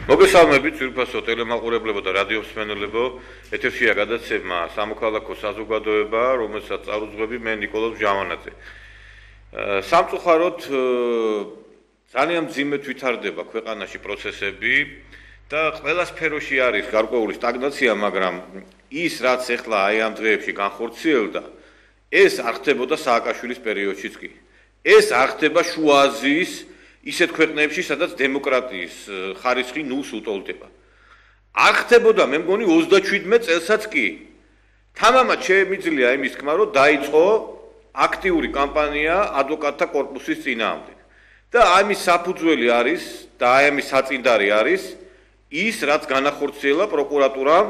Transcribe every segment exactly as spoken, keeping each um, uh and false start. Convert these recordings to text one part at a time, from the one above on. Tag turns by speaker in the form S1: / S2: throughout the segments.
S1: მოგესალმებით ძვირფასო ტელემაყურებლებო და რადიოსმენელებო, ეთერშია გადაცემა სამოქალაქო საზოგადოება, რომელსაც წარუძღვები მე ნიკოლოზ ჟავანაძე. სამწუხაროდ ძალიან მძიმედ ვითარდება ქვეყანაში პროცესები და ყველა სფეროში არის გარკვეული სტაგნაცია, მაგრამ ის რაც ახლა აი ამ დღეებში განხორციელდა, ეს არ ხდებოდა სააკაშვილის პერიოდშიც კი. ეს არ ხდება შუა აზიის ისეთ ქვეყნებში, სადაც დემოკრატიის ხარისხი ნულს უტოლდება. არ ხდებოდა, მე მგონი ოცდაშვიდმეტ წელსაც კი. თამამად შემიძლია იმის თქმა, რომ დაიწყო აქტიური კამპანია ადვოკატთა კორპუსის წინააღმდეგ. და ამის საფუძველი არის და აი ამის საწინდარი არის ის, რაც განახორციელა პროკურატურამ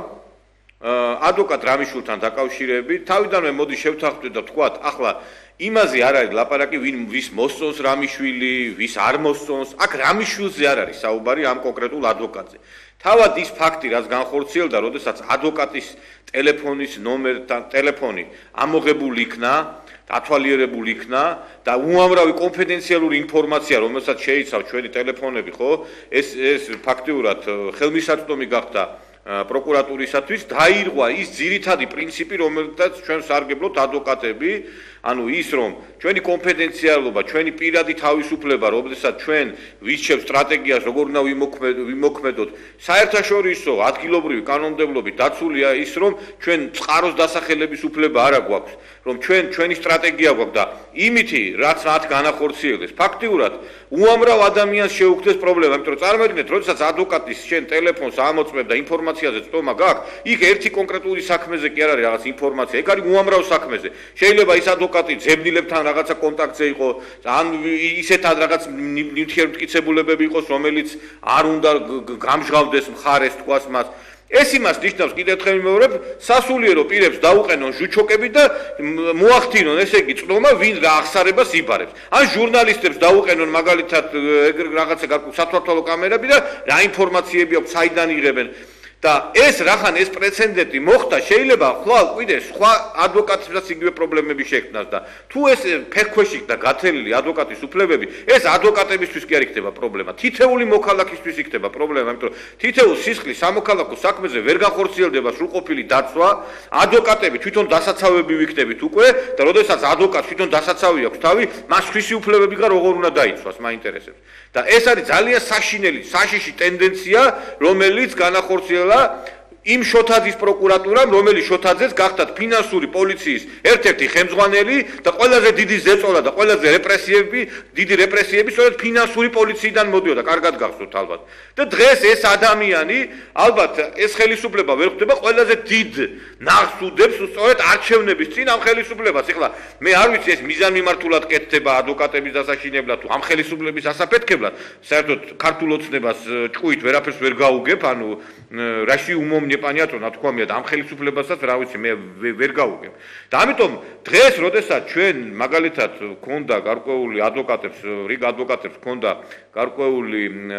S1: ადვოკატ რამიშვილთან დაკავშირებით. თავიდანვე მოდი შევთანხმდეთ და ვთქვათ, ახლა იმაზე არ არის ლაპარაკი, ვინ ვის მოსწონს რამიშვილი, ვის არ მოსწონს. აქ რამიშვილზე არ არის საუბარი ამ კონკრეტულ ადვოკატზე. თავად ის ფაქტი, რაც განხორციელდა, როდესაც ადვოკატის ტელეფონის ნომერთან ტელეფონი ამოღებული იქნა, დათვალიერებული იქნა და უამრავი კონფიდენციალური ინფორმაცია, რომელსაც შეიცავს ჩვენი ტელეფონები, ხო? ეს ეს ფაქტიურად ხელმისაწვდომი გახდა პროკურატურისათვის, დაირღვა ის ძირითადი პრინციპი, რომელსაც ჩვენ სარგებლობთ ადვოკატები, ანუ ის რომ ჩვენი კონფიდენციალობა, ჩვენი პირადი თავისუფლება, რომელსაც ჩვენ ვიჩევთ სტრატეგიას, როგორ უნდა ვიმოქმედოთ, საერთაშორისო ადგილობრივი კანონმდებლობით დაცულია ის, რომ ჩვენ წყაროს დასახელების უფლება არ აქვს, რომ ჩვენ ჩვენი სტრატეგია გვაქვს და იმითი, რაც მათ განახორციელდეს, ფაქტიურად უამრავ ადამიანს შეუქმნეს პრობლემა, იმიტომ რომ წარმოიდგინეთ, როდესაც ადვოკატის შენ ტელეფონს ამოწმებ და ინფორმაციაზე წტომა გაქვს, იქ ერთი კონკრეტული საქმეზე კი არ არის რაღაც ინფორმაცია, იქ არის უამრავ საქმეზე. შეიძლება ის ადვოკატი ძებნილებთან რაღაცა კონტაქტზე იყო, ან ისეთად რაღაც ნივთიერმტკიცებულებები იყოს, რომელიც არ უნდა გამჟღავდეს მხარეს თქواس მას. ეს იმას ნიშნავს, კიდევ ერთხელ ვიმეორებ, სასულიერო პირებს დაუყენონ ჟუჩოკები და მოახდინონ, ესე იგი, წდომა, ვინ რა აღსარებას იბარებს. ან ჟურნალისტებს დაუყენონ მაგალითად რაღაცა სათვალთვალო კამერები და რა ინფორმაციები აქვს, საიდან იღებენ. და ეს რახან ეს პრეცედენტი მოხდა, შეიძლება ხვალ კიდე სხვა ადვოკატებსაც იგივე პრობლემები შექმნას და თუ ეს ფეხქვეშ იქნა გათელილი ადვოკატის უფლებები, ეს ადვოკატებისთვის კი არ იქნება პრობლემა, თითეული მოქალაქისთვის იქნება პრობლემა, იმიტომ რომ თითოეულ სისხლის სამოქალაქო საქმეზე ვერ განხორციელდება სრულყოფილი დაცვა, ადვოკატები თვითონ დასაცავები ვიქნებით უკვე და როდესაც ადვოკატს თვითონ დასაცავი აქვს თავი, მას ხვისი უფლებები გა როგორ უნდა დაიცვას, მაინტერესებს. და ეს არის ძალიან საშინელი, საშიში ტენდენცია, რომელიც განახორციელა იმ შოთაძის პროკურატურამ, რომელიც შოთაძეს გახდათ ფინანსური პოლიციის ერთ-ერთი ხელმძღვანელი და ყველაზე დიდი ზეწოლა და ყველაზე რეპრესიები, დიდი რეპრესიები სწორედ ფინანსური პოლიციიდან მოდიოდა, კარგად გახსოვთ ალბათ. და დღეს ეს ადამიანი, ალბათ ეს ხელისუფლება ვერ ხვდება ყველაზე დიდ ნახს უდებს სწორედ არჩევნების წინ ამ ხელისუფლებას. ეხლა მე არ ვიცი ეს მიზანმიმართულად კეთდება ადვოკატების დასაშინებლად თუ ამ ხელისუფლების ასაფეთქებლად, საერთოდ ქართულ ოცნებას ჭკუით ვერაფერს ვერ გაუგებ, ანუ რაში უმომნი პანიატო ნათქვამია და ამ ხელისუფლებასაც რა ვიცი მე ვერ გავუგებ. და ამიტომ დღეს, როდესაც ჩვენ მაგალითად ქონდა გარკვეული ადვოკატებს, რიგ ადვოკატებს ქონდა გარკვეული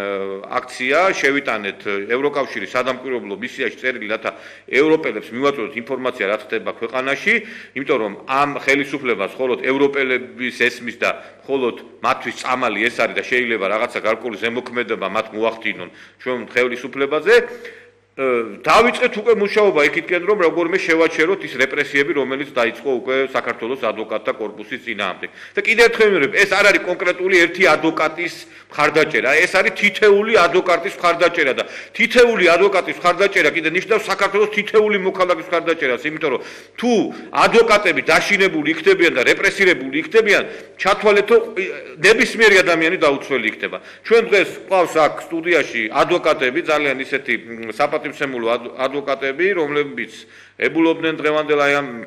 S1: აქცია, შევიტანეთ ევროკავშირის სადამკვირვებლო მისიაში წერილი, რათა ევროპელებს მივაწოდოთ ინფორმაცია, რა ხდება ქვეყანაში, იმიტომ რომ ამ ხელისუფლებას მხოლოდ ევროპელების ესმის და მხოლოდ მათთვის წამალი ეს არის და შეიძლება რაღაცა გარკვეული ზემოქმედება მათ მოახდინონ ჩვენ ხელისუფლებაზე. დავიწყეთ უკვე მუშაობა იქითკენ, რომ როგორმე შევაჩეროთ ის რეპრესიები, რომელიც დაიწყო უკვე საქართველოს ადვოკატთა კორპუსის წინააღმდეგ. და კიდევ ერთხელ ვიმეორებ, ეს არ არის კონკრეტული ერთი ადვოკატის მხარდაჭერა, ეს არის თითეული ადვოკატის მხარდაჭერა და თითეული ადვოკატის მხარდაჭერა კიდე ნიშნავს საქართველოს თითეული მოქალაქის მხარდაჭერას, იმიტომ რომ თუ ადვოკატები დაშინებული იქნებიან და რეპრესირებული იქნებიან, ჩათვალეთ, რომ ნებისმიერი ადამიანი დაუცველი იქნება. ჩვენ დღეს ყავს აქ სტუდიაში ადვოკატები, ძალიან ისეთი საპატივცემულო ადვოკატები, რომლებიც ებულობდნენ დღევანდელ აი ამ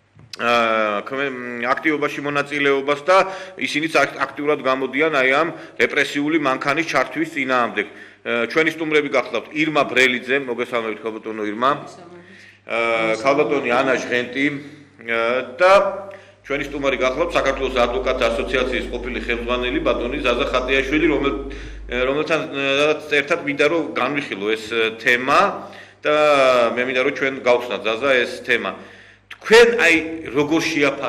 S1: აქტივობაში მონაწილეობას და ისინიც აქტიურად გამოდიან აი ამ რეპრესიული მანქანის ჩართვის წინააღმდეგ. ჩვენი სტუმრები გახლავთ ირმა ბრელიძე, მოგესალმებით ქალბატონო ირმა, ქალბატონი ანა ჟღენტი და ჩვენი სტუმარი გახლავთ საქართველოს ადვოკატთა ასოციაციის ყოფილი ხელმძღვანელი ბატონი ზაზა ხატიაშვილი, რომელთან ერთად მინდა რომ განვიხილო ეს თემა და მე მინდა რომ ჩვენ გავხსნათ ზაზა ეს თემა. თქვენ აი როგორ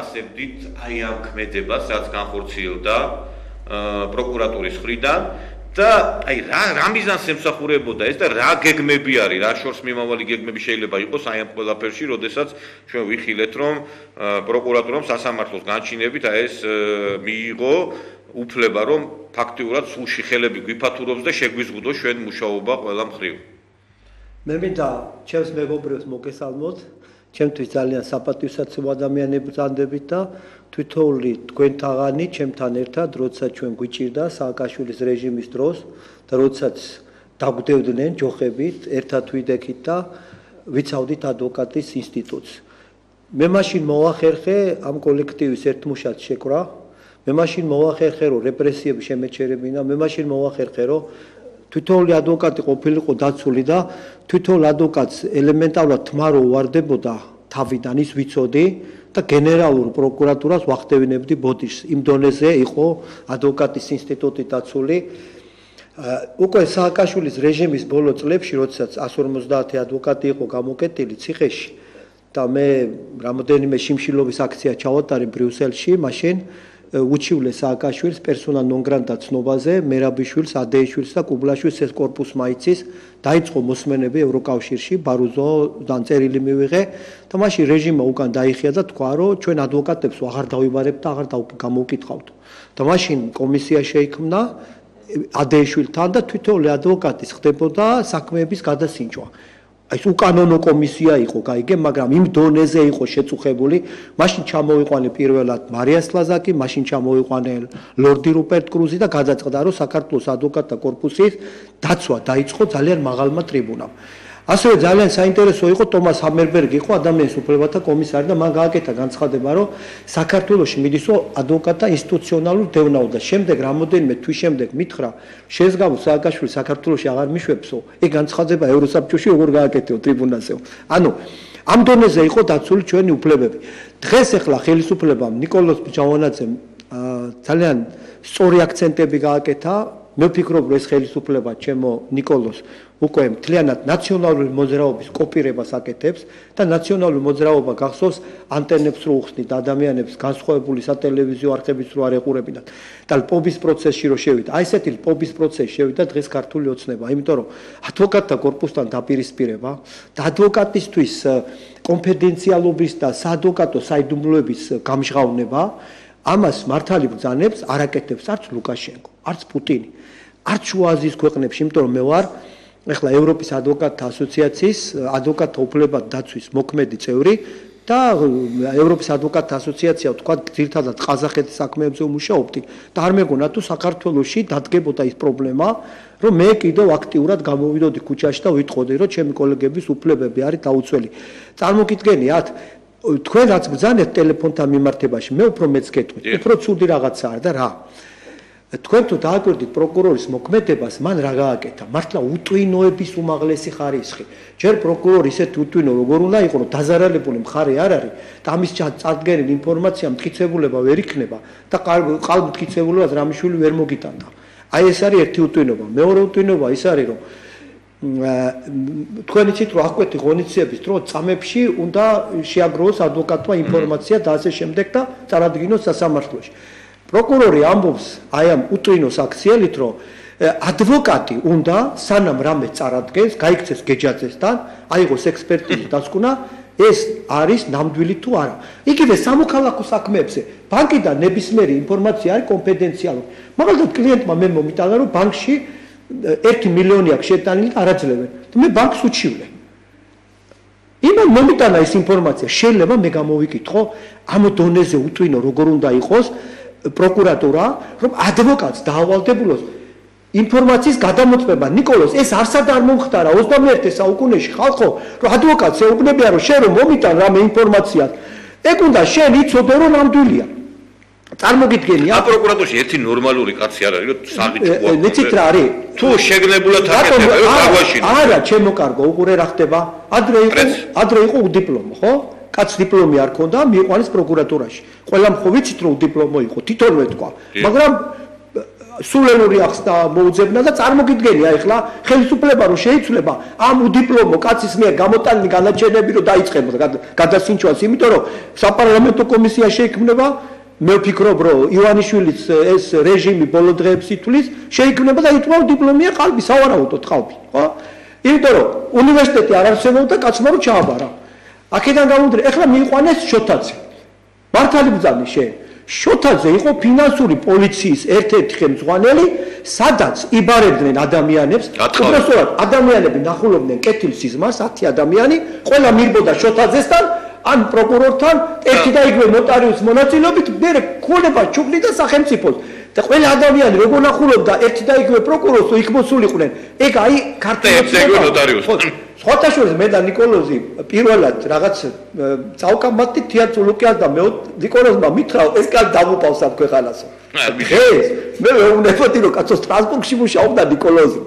S1: შეაფასებდით აი ამ ქმედებას, რაც განხორციელდა პროკურატურის მხრიდან და აი რა რა მიზანს ემსახურებოდა ეს და რა გეგმები არის, რა შორს მიმავალი გეგმები შეიძლება იყოს აი ამ ყველაფერში, როდესაც ჩვენ ვიხილეთ, რომ პროკურატურამ სასამართლოს განჩინებით აი ეს მიიღო უფლება, რომ ფაქტიურად სულში ხელები გვიფათურობს და შეგვიზღუდოს ჩვენ მუშაობა ყველა მხრივ.
S2: მე მინდა ჩემს მეგობრებს მოგესალმოთ, ჩემთვის ძალიან საპატივსაცემ ადამიანები ვზანდებით და თვითონული თქვენთაღანი ჩემთან ერთად, როდესაც ჩვენ გვიჭირდა სააკაშვილის რეჟიმის დროს და როდესაც დაგვდევდნენ ჯოხებით, ერთად ვიდექით და ვიცავდით ადვოკატის ინსტიტუტს. მე მაშინ მოვახერხე ამ კოლექტივის ერთმუშად შეკრა, მე მაშინ მოვახერხე, რომ რეპრესიები შემეჩერებინა, მე მაშინ მოვახერხე, რომ თვითონული ადვოკატი ყოფილიყო დაცული და თვითონ ადვოკატს ელემენტარულად თმა რო უვარდებოდა თავიდან ის ვიცოდი და გენერალურ პროკურატურას ვახდევინებდი ბოდიშს. იმ დონეზე იყო ადვოკატის ინსტიტუტი დაცული. უკვე სააკაშვილის რეჟიმის ბოლო წლებში, როდესაც εκατს ორმოცდაათი ადვოკატი იყო გამოკეტილი ციხეში და მე რამოდენიმე შიმშილობის აქცია ჩავატარე ბრიუსელში, მაშინ უჩივლე სააკაშვილს პერსონა ნონ გრატა ცნობაზე, მერაბიშვილს, ადეიშვილს და კუბლაშვილს ეს კორპუს მაიცის დაიწყო მოსმენები ევროკავშირში, ბარუზოდან წერილი მივიღე და მაშინ რეჟიმმა უკან დაიხია და თქვა, რომ ჩვენ ადვოკატებს აღარ დავიბარებთ და აღარ გამოვკითხავთ. და მაშინ კომისია შეიქმნა ადეიშვილთან და თვითონული ადვოკატის ხდებოდა საქმეების გადასინჯვა. ეს უკანონო კომისია იყო, გაიგე, მაგრამ იმ დონეზე იყო შეწუხებული. მაშინ ჩამოვიყვანე პირველად მარია სლაზაკი, მაშინ ჩამოვიყვანე ლორდი რუპერტ კრუზი და გადაწყდა, რომ საქართველოს ადვოკატთა კორპუსის დაცვა დაიწყო ძალიან მაღალმა ტრიბუნამ. ასევე ძალიან საინტერესო იყო ტომას ჰამერბერგი იყო ადამიანის უფლებათა კომისარი და მან გააკეთა განცხადება, რომ საქართველოში მიდისო ადვოკატთა ინსტიტუციონალურ დევნაო და შემდეგ რამოდენიმე თვის შემდეგ მითხრა, შესგავ სააკაშვილი საქართველოში აღარ მიშვებსო, ეგ განცხადება ევროსაბჭოში როგორ გააკეთეო ტრიბუნალზე. ანუ ამ დონეზე იყო დაცული ჩვენი უფლებები. დღეს ახლა ხელისუფლებამ ნიკოლოზ ბჯავანაძემ ძალიან სწორი აქცენტები გააკეთა. მე ვფიქრობ, რომ ეს ხელისუფლება ჩემო ნიკოლოს უკვე მთლიანად ნაციონალური მოძრაობის კოპირებას აკეთებს და ნაციონალური მოძრაობა გახსოვს ანტენებს რო უხსნით ადამიანებს განსხვავებული სატელევიზიო არხებიც რო არ ეყურებინათ და ლპობის პროცესში რო შევიდა. აი ესეთი ლპობის პროცესში შევიდა დღეს ქართული ოცნება, იმიტომ რომ ადვოკატთა კორპუსთან დაპირისპირება და ადვოკატისთვის კონფიდენციალობის და საადვოკატო საიდუმლოების გამჟღავნება ამას მართალი ბრძანებს არ აკეთებს არც ლუკაშენკო, არც პუტინი, არც შუა აზიის ქვეყნებში, იმიტომ რომ მე ვარ ეხლა ევროპის ადვოკატთა ასოციაციის ადვოკატთა უფლებათა დაცვის მოქმედი წევრი და ევროპის ადვოკატთა ასოციაცია თქვა ძირითადად ყაზახეთის საქმეებზე ვმუშაობდი და არ მეგონა თუ საქართველოში დადგებოდა ის პრობლემა, რომ მე კიდევ აქტიურად გამოვიდოდი ქუჩაში და ვიტყოდი, რომ ჩემი კოლეგების უფლებები არის დაუცველი. წარმოგიდგენიათ, თქვენ რაც ბრძანეთ ტელეფონთან მიმართებაში, მე უფრო მეც გეტყვით, უფრო ცუდი რაღაცაა და რა. თქვენ თუ დააკვირდით პროკურორის მოქმედებას, მან რა გააკეთა? მართლა უტვინოების უმაღლესი ხარისხი. ჯერ პროკურორი ისეთი უტვინო როგორ უნდა იყოს, რომ დაზარალებული მხარე არ არის და ამის წარდგენილი ინფორმაცია მტკიცებულება ვერ იქნება და ყალბ მტკიცებულებას რამიშვილი ვერ მოგიტანდა. აი ეს არის ერთი უტვინობა. მეორე უტვინობა ის არის, რომ თქვენ იცით, რომ აღკვეთი ღონისძიების დროს წამებში უნდა შეაგროვოს ადვოკატმა ინფორმაცია და ასე შემდეგ და წარადგინოს სასამართლოში. პროკურორი ამბობს აი ამ უტვინოს აქციელით, რომ ადვოკატი უნდა სანამ რამე წარადგენს, გაიქცეს გეჯაძესთან, აიღოს ექსპერტიზის დასკვნა, ეს არის ნამდვილი თუ არა. იგივე სამოქალაქო საქმეებზე ბანკიდან ნებისმიერი ინფორმაცია არის კონფიდენციალური. მაგალითად კლიენტმა მე მომიტანა, რომ ბანკში ერთი მილიონი აქვს შეტანილი და არ აძლევენ. მე ბანკს უჩივლე. იმან მომიტანა ეს ინფორმაცია, შეიძლება მე გამოვიკითხო ამ დონეზე უტვინო როგორ უნდა იყოს პროკურატურა, რომ ადვოკატს დაავალდებულოს ინფორმაციის გადამოწმება. ნიკოლოს ეს არსად არ მომხდარა ოცდამეერთე საუკუნეში ხალხო, რომ ადვოკატს ეუბნებიან, რომ შენ რომ მომიტან რამე ინფორმაციას, ეგ უნდა შენ იცოდე, რომ ნამდვილია. წარმოგიდგენია?
S1: ა პროკურატურაში ერთი ნორმალური კაცი არ არის, რომ საღიჩო გვაქვს.
S2: ნიცით რა არის?
S1: თუ შეგნებულად აკეთებ, რომ დაგვაშინო.
S2: არა, ჩემო კარგო, უყურე რა ხდება? ადრე იყო, ადრე იყო უდიპლომო, ხო? კაც დიპლომი არ ქონდა, მიიყვანეს პროკურატურაში. ყველამ ხო ვიცით, რომ უდიპლომო იყო, თითოეულე თქვა. მაგრამ სულელური ახსნა მოუძებნა და წარმოგიდგენია ეხლა ხელისუფლება რომ შეიცვლება ამ უდიპლომო კაცის მიერ გამოტანილი განაჩენები რომ დაიწყება გადასინჯვას, იმიტომ რომ საპარლამენტო კომისია შეიქმნება მე ვფიქრობ, რომ ივანიშვილის ეს რეჟიმი ბოლო დღეებს ითვლის, შეიქმნება და ითვალ დიპლომია ყალბი, სავარაუდოდ ყალბი, ხო? იმიტომ რომ უნივერსიტეტი არ არსებობდა, კაცმა რო ჩააბარა. აქედან გამომდინარე, ეხლა მიიყვანეს შოთაძე. მართალი ბრძანი შენ. შოთაძე იყო ფინანსური პოლიციის ერთ-ერთი ხელმძღვანელი, სადაც იბარებდნენ ადამიანებს, უბრალოდ ადამიანები ნახულობდნენ კეთილ სიზმარს, ათი ადამიანი, ყველა მირბოდა შოთაძესთან, ან პროკურორთან, ერთი და იგივე ნოტარიუსის მონაწილეობით, მე ქონება ჩუქნიდა სახელმწიფოს. და ყველა ადამიანი როგორ ნახულობდა ერთი და იგივე პროკურორს, იქ მოსულიყვნენ. ეგ აი ქართულში
S1: ნოტარიუსი.
S2: სხვათა შორის მე და ნიკოლოზი პირველად რაღაც წავკამბათი თეატრ ლუკიას და მე ნიკოლოზმა მითხრა ეს კაცი დამუპავს ამ ქვეყანასო. დღეს მე ვეუბნებოდი რომ კაცო სტრასბურგში მუშაობდა ნიკოლოზი.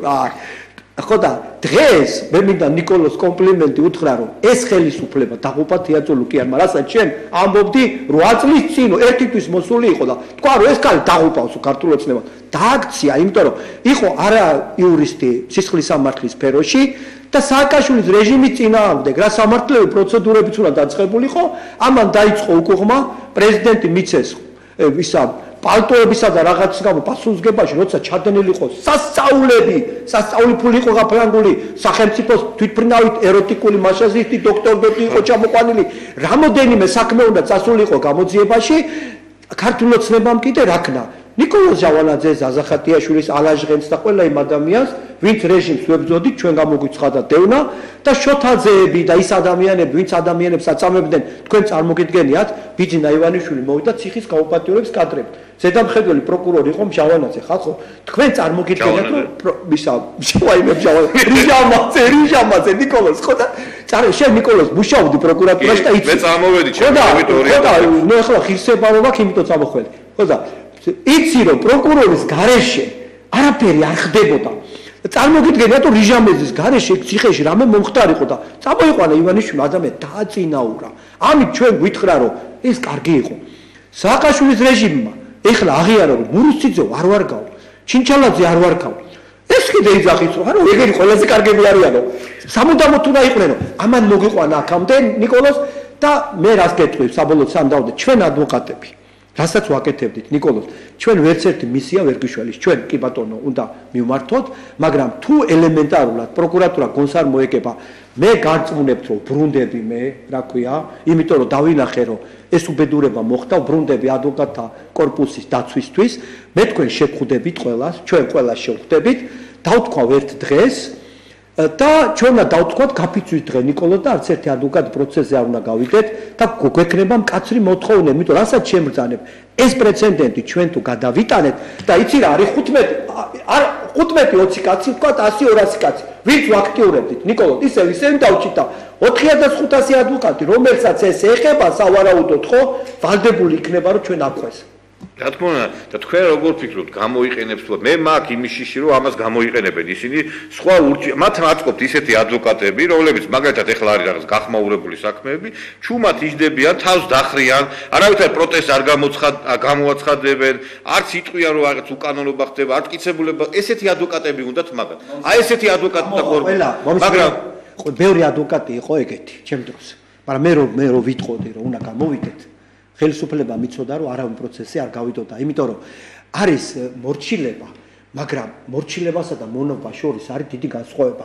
S2: ხო და დღეს მე მინდა ნიკოლოს კომპლიმენტი უთხრა რომ ეს ხელისუფლება დაღუპა თეატრ ლუკიანმა, რასაც შენ ამბობდი რვა წლის წინ ერთი თვის მოსული იყო და თქვა რომ ეს კაცი დაღუპავს ქართულ ოცნებას. დააქცია, იმიტომ რომ იყო არა იურისტი სისხლის სამართლის სფეროში და სააკაშვილის რეჟიმის წინააღმდეგ რა სამართლეები პროცედურებიც უნდა დაწყებულიყო, ამან დაიწყო უკუღმა, პრეზიდენტი მიცეს ისა პალტოებისა და რაღაც გამო პასუხისგებაში, როცა ჩადენილი იყო სასწაულები, სასწაული ფული იყო გაფრანგული, სახელმწიფოს თვითმფრინავით ეროტიკული მასაჟისტი დოქტორები იყო ჩამოყვანილი, რამოდენიმე საქმე უნდა წასულიყო გამოძიებაში, ქართულ ოცნებამ კიდე რაკნა. ნიკოლოზ ჟავალაძეს, აზახატიაშვილის, ალაჟღენს და ყველა იმ ადამიანს, ვინც რეჟიმს ვებრძოდით, ჩვენ გამოგვიცხადა დევნა და შოთაძეები და ის ადამიანები, ვინც ადამიანებს აწამებდნენ, თქვენ წარმოგიდგენიათ, ბიძინა ივანიშვილი მოვიდა ციხის გაუპატიურების კადრები. ზედამხედველი პროკურორი იყო ჟავალაძე, ხალხო, თქვენ წარმოგიდგენიათ, რომ ისა შევაიმე ჟავალაძე, რიჟამაძე, რიჟამაძე ნიკოლოზ, ხო და წარე შენ ნიკოლოზ მუშაობდი პროკურატურაში და იცი.
S1: მე წამოვედი ჩემი
S2: ტერიტორია. ხო და ნუ ახლა ხირსება რომ აქ იმიტომ წამოხვედი. ხო და იცი რომ პროკურორის გარეშე არაფერი არ ხდებოდა. წარმოგიდგენიათ რომ რიჟამეზის გარეშე ციხეში რამე მომხდარიყო და წამოიყვანა ივანიშვილი ადამიანი დააწინაურა. ამით ჩვენ გვითხრა რომ ეს კარგი იყო. სააკაშვილის რეჟიმმა ეხლა აღიარა რომ მურუსციძე არ ვარგავ, ჩინჩალაძე არ ვარგავ. ეს კიდე იძახის რომ ანუ ეგენი ყველაზე კარგები არიანო. სამუდამოდ უნდა იყვნენ რომ ამან მოგიყვანა აქამდე ნიკოლოზ და მე რას გეტყვი საბოლოოდ სამდავდე ჩვენ ადვოკატები რასაც ვაკეთებდით ნიკოლოზ, ჩვენ ვერც ერთი მისია ვერ გიშველის, ჩვენ კი ბატონო უნდა მივმართოთ, მაგრამ თუ ელემენტარულად პროკურატურა გონს არ მოეკება, მე გარწმუნებთ რომ ბრუნდები მე, რა ქვია, იმიტომ რომ დავინახე რომ ეს უბედურება მოხდა, ბრუნდები ადვოკატთა კორპუსის დაცვისთვის, მე თქვენ შეგხვდებით ყველას, ჩვენ ყველას შევხვდებით, დავთქვა ერთ დღეს და ჩვენ უნდა დავთქვათ გაფიცვის დღე ნიკოლოზ და არც ერთი ადვოკატი პროცესზე არ უნდა გავიდეთ და გვექნება მკაცრი მოთხოვნა, იმიტომ რასაც შემბრძანებ ეს პრეცედენტი ჩვენ თუ გადავიტანეთ და იცი რა არის ხუთმეტი არ ხუთმეტი ოცი კაცი ვთქვათ ასი ორასი კაცი ვინც ვაქტიურებდით ნიკოლოზ ისევ ისევ დავჭით და ოთხი ათას ხუთასი ადვოკატი რომელსაც ეს ეხება სავარაუდოდ ხო ვალდებული იქნება რომ ჩვენ აქვეს
S1: რა თქმა უნდა და თქვენ როგორ ფიქრობთ გამოიყენებს თუ მე მაქვს იმის შიში რომ ამას გამოიყენებენ ისინი სხვა მათ აწყობთ ისეთი ადვოკატები რომლებიც მაგალითად ეხლა არის რაღაც გახმაურებული საქმეები ჩუმად იჯდებიან თავს დახრიან არავითარ პროტესტს არ გამოაცხადებენ არც იტყვიან რომ რაღაც უკანონობა ხდება არ მტკიცებულება ესეთი ადვოკატები უნდათ მაგათ აი ესეთი ადვოკატი და
S2: ყველა მაგრამ ბევრი ადვოკატი იყო ეგეთი ჩემ დროს მაგრამ მე რომ მე რომ ვიტყოდი რომ უნდა გამოვიდეთ ხელისუფლება მიცოდა რომ არავინ პროცესი არ გავიდოდა, იმიტომ რომ არის მორჩილება, მაგრამ მორჩილებასა და მონობას შორის არის დიდი განსხვავება.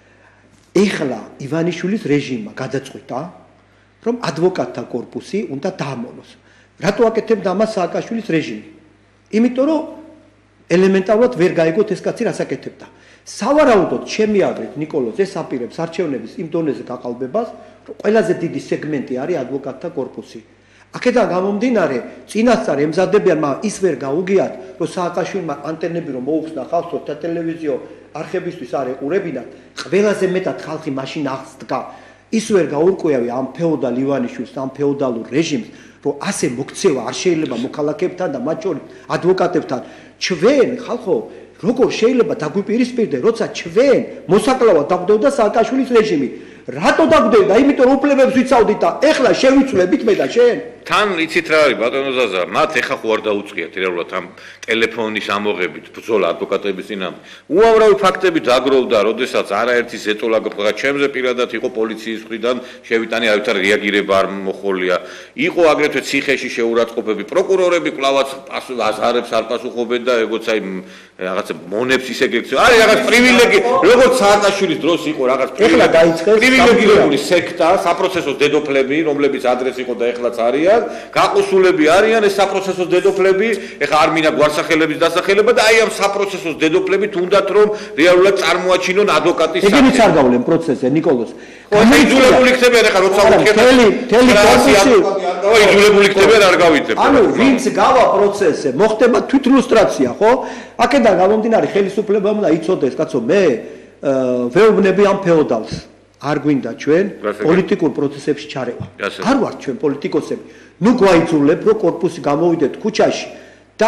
S2: ეხლა ივანიშვილის რეჟიმმა გადაწყვიტა, რომ ადვოკატთა კორპუსი უნდა დაამონოს. რატო აკეთებდა ამას სააკაშვილის რეჟიმი? იმიტომ რომ ელემენტარულად ვერ გაიგოთ ეს კაცი რას აკეთებდა. სავარაუდოდ ჩემი აზრით ნიკოლოზ ეს აპირებს არჩევნების იმ დონეზე გაყალბებას, რომ ყველაზე დიდი სეგმენტი არის ადვოკატთა კორპუსი. აქედან გამომდინარე, წინასწარ ემზადებიან, მაგრამ ის ვერ გაუგიათ, რომ სააკაშვილმა ანტენები რომ მოუხსნა ხალხს, რომ სატელევიზიო არხებისთვის არ ეყურებინათ, ყველაზე მეტად ხალხი მაშინ აღსდგა. ის ვერ გაურკვევი ამ ფეოდალ ივანიშვილს, ამ ფეოდალურ რეჟიმს, რომ ასე მოქცევა არ შეიძლება მოქალაქეებთან და მათ შორის ადვოკატებთან. ჩვენ, ხალხო, როგორ შეიძლება დაგვიპირისპირდე, როცა ჩვენ მოსაკლავად დაგვდევდა სააკაშვილის რეჟიმი. რატო დაგვდევდა? იმიტომ რომ უფლებებს ვიცავდით და ეხლა შევიცვლებით მე და შენ.
S1: თან იცით რა არის ბატონო ზაზა, მათ ეხა ხო არ დაუწყიათ რეალურად ამ ტელეფონის ამოღებით ბრძოლა ადვოკატების წინააღმდეგ. უამრავი ფაქტები დაგროვდა, როდესაც არაერთი ზეტოლა გყვა, ჩემზე პირადად იყო პოლიციის მხრიდან შევიტანი არავითარ რეაგირება არ მოხოლია. იყო აგრეთვე ციხეში შეურაცხყოფები, პროკურორები კვლავაც აზარებს არ პასუხობენ და ეგოც აი რაღაცა მონებს ისე გექცევა. არის რაღაც პრივილეგი, როგორც სააკაშვილის დროს იყო რაღაც
S2: ეხლა დაიწყეს
S1: პრივილეგირებული სექტა, საპროცესოს დედოფლები, რომლებიც ადრეს იყო და ეხლაც არიან, გაყოსულები არიან ეს საპროცესოს დედოფლები, ეხლა არ მინდა გვარსახელების დასახელება და აი ამ საპროცესოს დედოფლები თუნდაც რომ რეალურად წარმოაჩინონ ადვოკატის
S2: სახეს. ეგენიც არ გავლენ პროცესზე, ნიკოლოზ.
S1: ეხლა იძულებული ხდებიან ეხლა როცა უთხებთ.
S2: თელი თელი პროცესი
S1: იძულებული ხდებიან არ გავიწევთ.
S2: ანუ ვინც გავა პროცესზე, მოხდება თვითლუსტრაცია, ხო? აქედან გამომდინარე ხელისუფლებამ უნდა იცოდეს, კაცო, მე ვეუბნები ამ ფეოდალს. არ გვინდა ჩვენ პოლიტიკურ პროცესებში ჩარევა. არ ვართ ჩვენ პოლიტიკოსები. ნუ გვაიძულებ, რომ კორპუსი გამოვიდეთ ქუჩაში და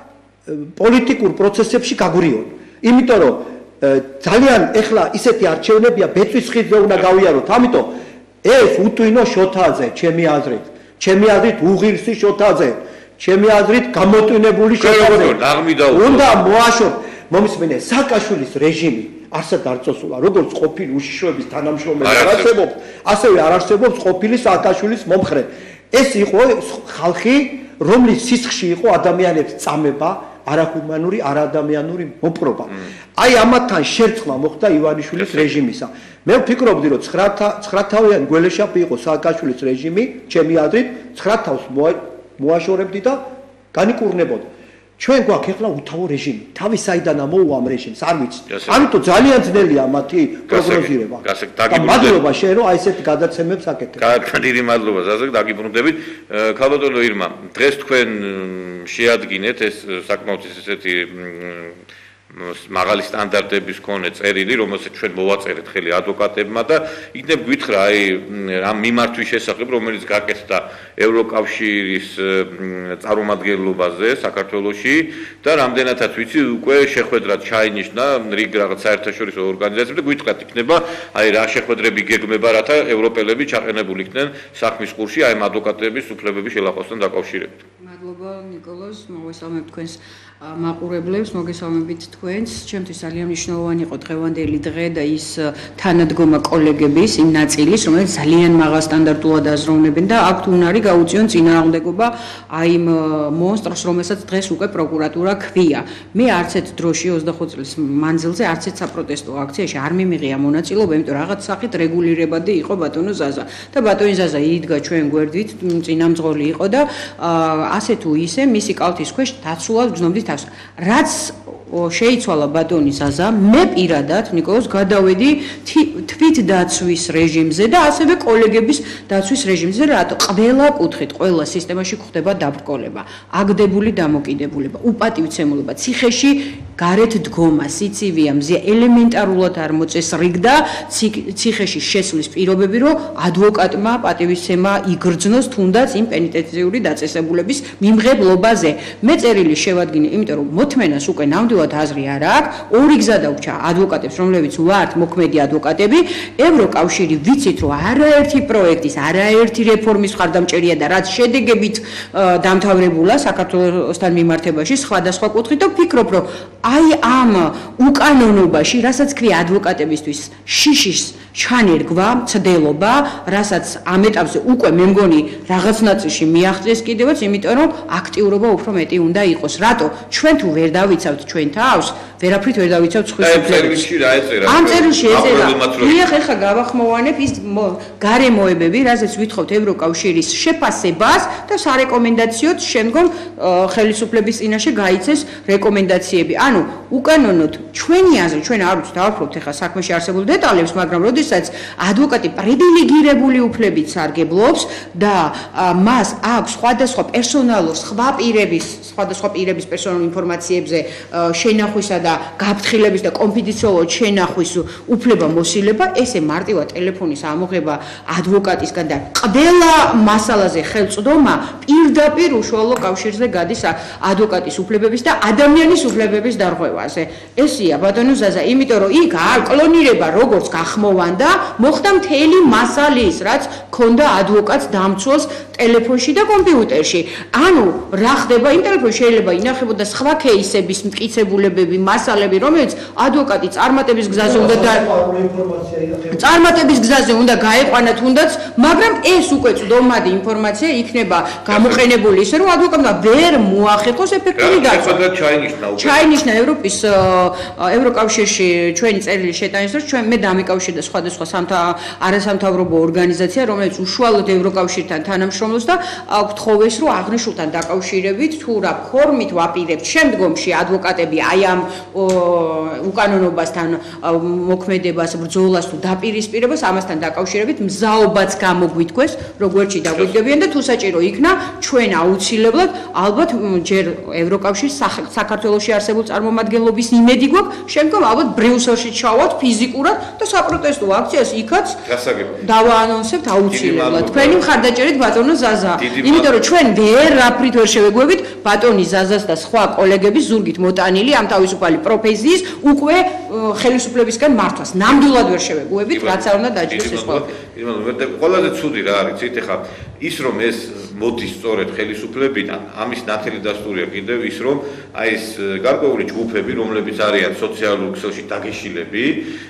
S2: პოლიტიკურ პროცესებში გაგვრიონ. იმიტომ რომ ძალიან ეხლა ისეთი არჩევნებია, ბეწვის ხიდზე უნდა გავიაროთ. ამიტომ ეს უტვინო შოთაძე, ჩემი აზრით, ჩემი აზრით უღირსი შოთაძე, ჩემი აზრით გამოტვინებული შოთაძე. უნდა მოაშორ, მომისმენე სააკაშვილის რეჟიმი არსად არ წოსულა, როგორც ყოფილი უშიშროების თანამშრომელი არ არსებობს, ასევე არ არსებობს ყოფილი სააკაშვილის მომხრე. ეს იყო ხალხი, რომლის სისხლში იყო ადამიანებს წამება, არაჰუმანური, არაადამიანური მოპყრობა. აი ამათთან შერწყმა მოხდა ივანიშვილის რეჟიმისა. მე ვფიქრობდი, რომ ცხრა თავიანი გველეშაპი იყო სააკაშვილის რეჟიმი, ჩემი აზრით, ცხრა თავს მოაშორებდი და განიკურნებოდა. ჩვენ გვაქვს ეხლა უთავო რეჟიმი. თავის საიდან ამოუვა ამ რეჟიმს, არ ვიცით. ამიტომ ძალიან ძნელია მათი პროგნოზირება. მადლობა შენ რომ აი ესეთი გადაცემებს აკეთებ.
S1: დიდი მადლობა ზაზა, დაგიბრუნდებით. ქალბატონო ირმა, დღეს თქვენ შეადგინეთ ეს საკმაოდ ესეთი მაღალი სტანდარტების მქონე წერილი, რომელსაც ჩვენ მოვაწერეთ ხელი ადვოკატებმა და იქნებ გითხრა აი ამ მიმართვის შესახებ, რომელიც გაკეთდა ევროკავშირის წარმომადგენლობაზე საქართველოში და რამდენადაც ვიცი, უკვე შეხვედრად ჩაინიშნა რიგ რაღაც საერთაშორისო ორგანიზაციებს და გითხრათ იქნება აი რა შეხვედრები გეგმება, რათა ევროპელები ჩაყენებულ იქნენ საქმის ყურში აი ამ ადვოკატების უფლებების შელახვასთან დაკავშირებით.
S3: მადლობა ნიკოლოზ, მოგესალმებ თქვენს მაყურებლებს, მოგესალმებით თქვენს. ჩემთვის ძალიან მნიშვნელოვანი იყო დღევანდელი დღე და ის თანადგომა კოლეგების იმ ნაწილის, რომელიც ძალიან მაღალ სტანდარტულად აზროვნებენ და აქვთ უნარი გაუწიონ წინააღმდეგობა აი იმ მონსტრს, რომელსაც დღეს უკვე პროკურატურა ქვია. მე არც ერთ დროში ოცდახუთ წლის მანძილზე არც ერთ საპროტესტო აქციაში არ მიმიღია მონაწილეობა, იმიტომ რაღაც სახით რეგულირებადი იყო ბატონო ზაზა. და ბატონი ზაზა იდგა ჩვენ გვერდით, წინამძღოლი იყო და ასე თუ ისე მისი კალთის ქვეშ დაცულად გრძნობდით თავს. რაც შეიცვალა ბატონი ზაზა, მე პირადად ნიკოლოზ გადავედი თვით დაცვის რეჟიმზე და ასევე კოლეგების დაცვის რეჟიმზე, რატო ყველა კუთხით, ყველა სისტემაში გვხდება დაბრკოლება, აგდებული დამოკიდებულება, უპატივცემულობა, ციხეში გარეთ დგომა, სიცივია, მზია, ელემენტარულად არ მოწეს რიგ და ციხეში შესვლის პირობები, რომ ადვოკატმა პატივისცემა იგრძნოს თუნდაც იმ პენიტენციური დაწესებულების მიმღებლობაზე. მე წერილი შევადგინე, იმიტომ რომ მოთმენას უკვე ნამდვილად აზრი არ აქვს, ორი გზა დაგვჭა ადვოკატებს, რომლებიც ვართ მოქმედი ადვოკატები, ევროკავშირი ვიცით, რომ არაერთი პროექტის, არაერთი რეფორმის მხარდამჭერია და რაც შედეგებით დამთავრებულა საქართველოსთან მიმართებაში სხვადასხვა კუთხით და ვფიქრობ, რომ აი ამ უკანონობაში, რასაც ქვია ადვოკატებისთვის შიშის ჩანერგვა, მცდელობა, რასაც ამ ეტაპზე უკვე მე მგონი რაღაც ნაწილში მიაღწიეს კიდევაც, იმიტომ რომ აქტიურობა უფრო მეტი უნდა იყოს. რატო? ჩვენ თუ ვერ დავიცავთ ჩვენ თავს, ვერაფრით ვერ დავიცავთ სხვის უფლებებს. ამ წერილში ეწერა. დიახ, ეხლა გავახმოვანებ ის გარემოებები, რაზეც ვითხოვთ ევროკავშირის შეფასებას და სარეკომენდაციოდ შემდგომ ხელისუფლების წინაშე გაიცეს რეკომენდაციები. ანუ უკანონოდ ჩვენი აზრი, ჩვენ არ ვიცით, დავფრობთ ეხლა საქმეში არსებულ დეტალებს, მაგრამ როდესაც ადვოკატი პრივილეგირებული უფლებით სარგებლობს და მას აქვს სხვადასხვა პერსონალურ, სხვა პირების, სხვადასხვა პირების პერსონალურ ინფორმაციებზე შენახვისა და გაფრთხილების და კონფიდენციალურად შენახვის უფლება მოსილება, ესე მარტივად ტელეფონის ამოღება ადვოკატისგან და ყველა მასალაზე ხელწვდომა პირდაპირ უშუალო კავშირზე გადის ადვოკატის უფლებების და ადამიანის უფლებების დარღვევაზე. ესია ბატონო ზაზა, იმიტომ რომ იქ არ კლონირება როგორც გახმოვანდა, მოხდა მთელი მასალის, რაც ქონდა ადვოკატს დამცველს ტელეფონში და კომპიუტერში. ანუ რა ხდება იმ ტელეფონში შეიძლება ინახებოდა სხვა кейსების მტკიცებულებები, მასალები, რომელიც ადვოკატი წარმატების გზაზე უნდა და წარმატების გზაზე უნდა გაეყვანა თუნდაც, მაგრამ ეს უკვე წვდომადი ინფორმაცია იქნება გამოყენებული ისე რომ ადვოკატმა ვერ მოახერხოს ეფექტური დაცვა. ჩაინიშნა ევროპის ევროკავშირში ჩვენი წერილი შეტანის დროს ჩვენ მე დამიკავშირდა სხვადასხვა არასამთავრობო ორგანიზაცია, რომელიც უშუალოდ ევროკავშირთან თანამშრომლობს და გთხოვეს რომ აღნიშნულთან დაკავშირებით თუ რა ფორმით ვაპირებთ შემდგომში ადვოკატები აი ამ უკანონობასთან მოქმედებას, ბრძოლას თუ დაპირისპირებას ამასთან დაკავშირებით მზაობაც გამოგვითქვეს, როგორ ჭი დაგვიდგებიან და თუ საჭირო იქნა ჩვენ აუცილებლად ალბათ ჯერ ევროკავშირის საქართველოში არსებულ წარმომადგენლობის იმედი გვაქვს, შემდგომ ალბათ ბრიუსელში ჩავალთ ფიზიკურად და საპროტესტო აქციას იქაც დავაანონსებთ აუცილებლად. თქვენი მხარდაჭერით ბატონო ზაზა. იმიტომ რომ ჩვენ ვერაფრით ვერ შევეგუებით ბატონი ზაზას და სხვა კოლეგების ზურგით მოტანილი ამ თავისუფალი პროფესიის უკვე ხელისუფლებისგან მართვას. ნამდვილად ვერ შევეგუებით, რაც არ უნდა დაჯდეს ეს ყველაფერი.
S1: ყველაზე ცუდი რა არის, იცით ხა ის რომ ეს მოდის სწორედ ხელისუფლებიდან, ამის ნათელი დასტურია კიდევ ის რომ აი ეს გარკვეული ჯგუფები, რომლებიც არიან სოციალურ ქსელში დაგეშილები,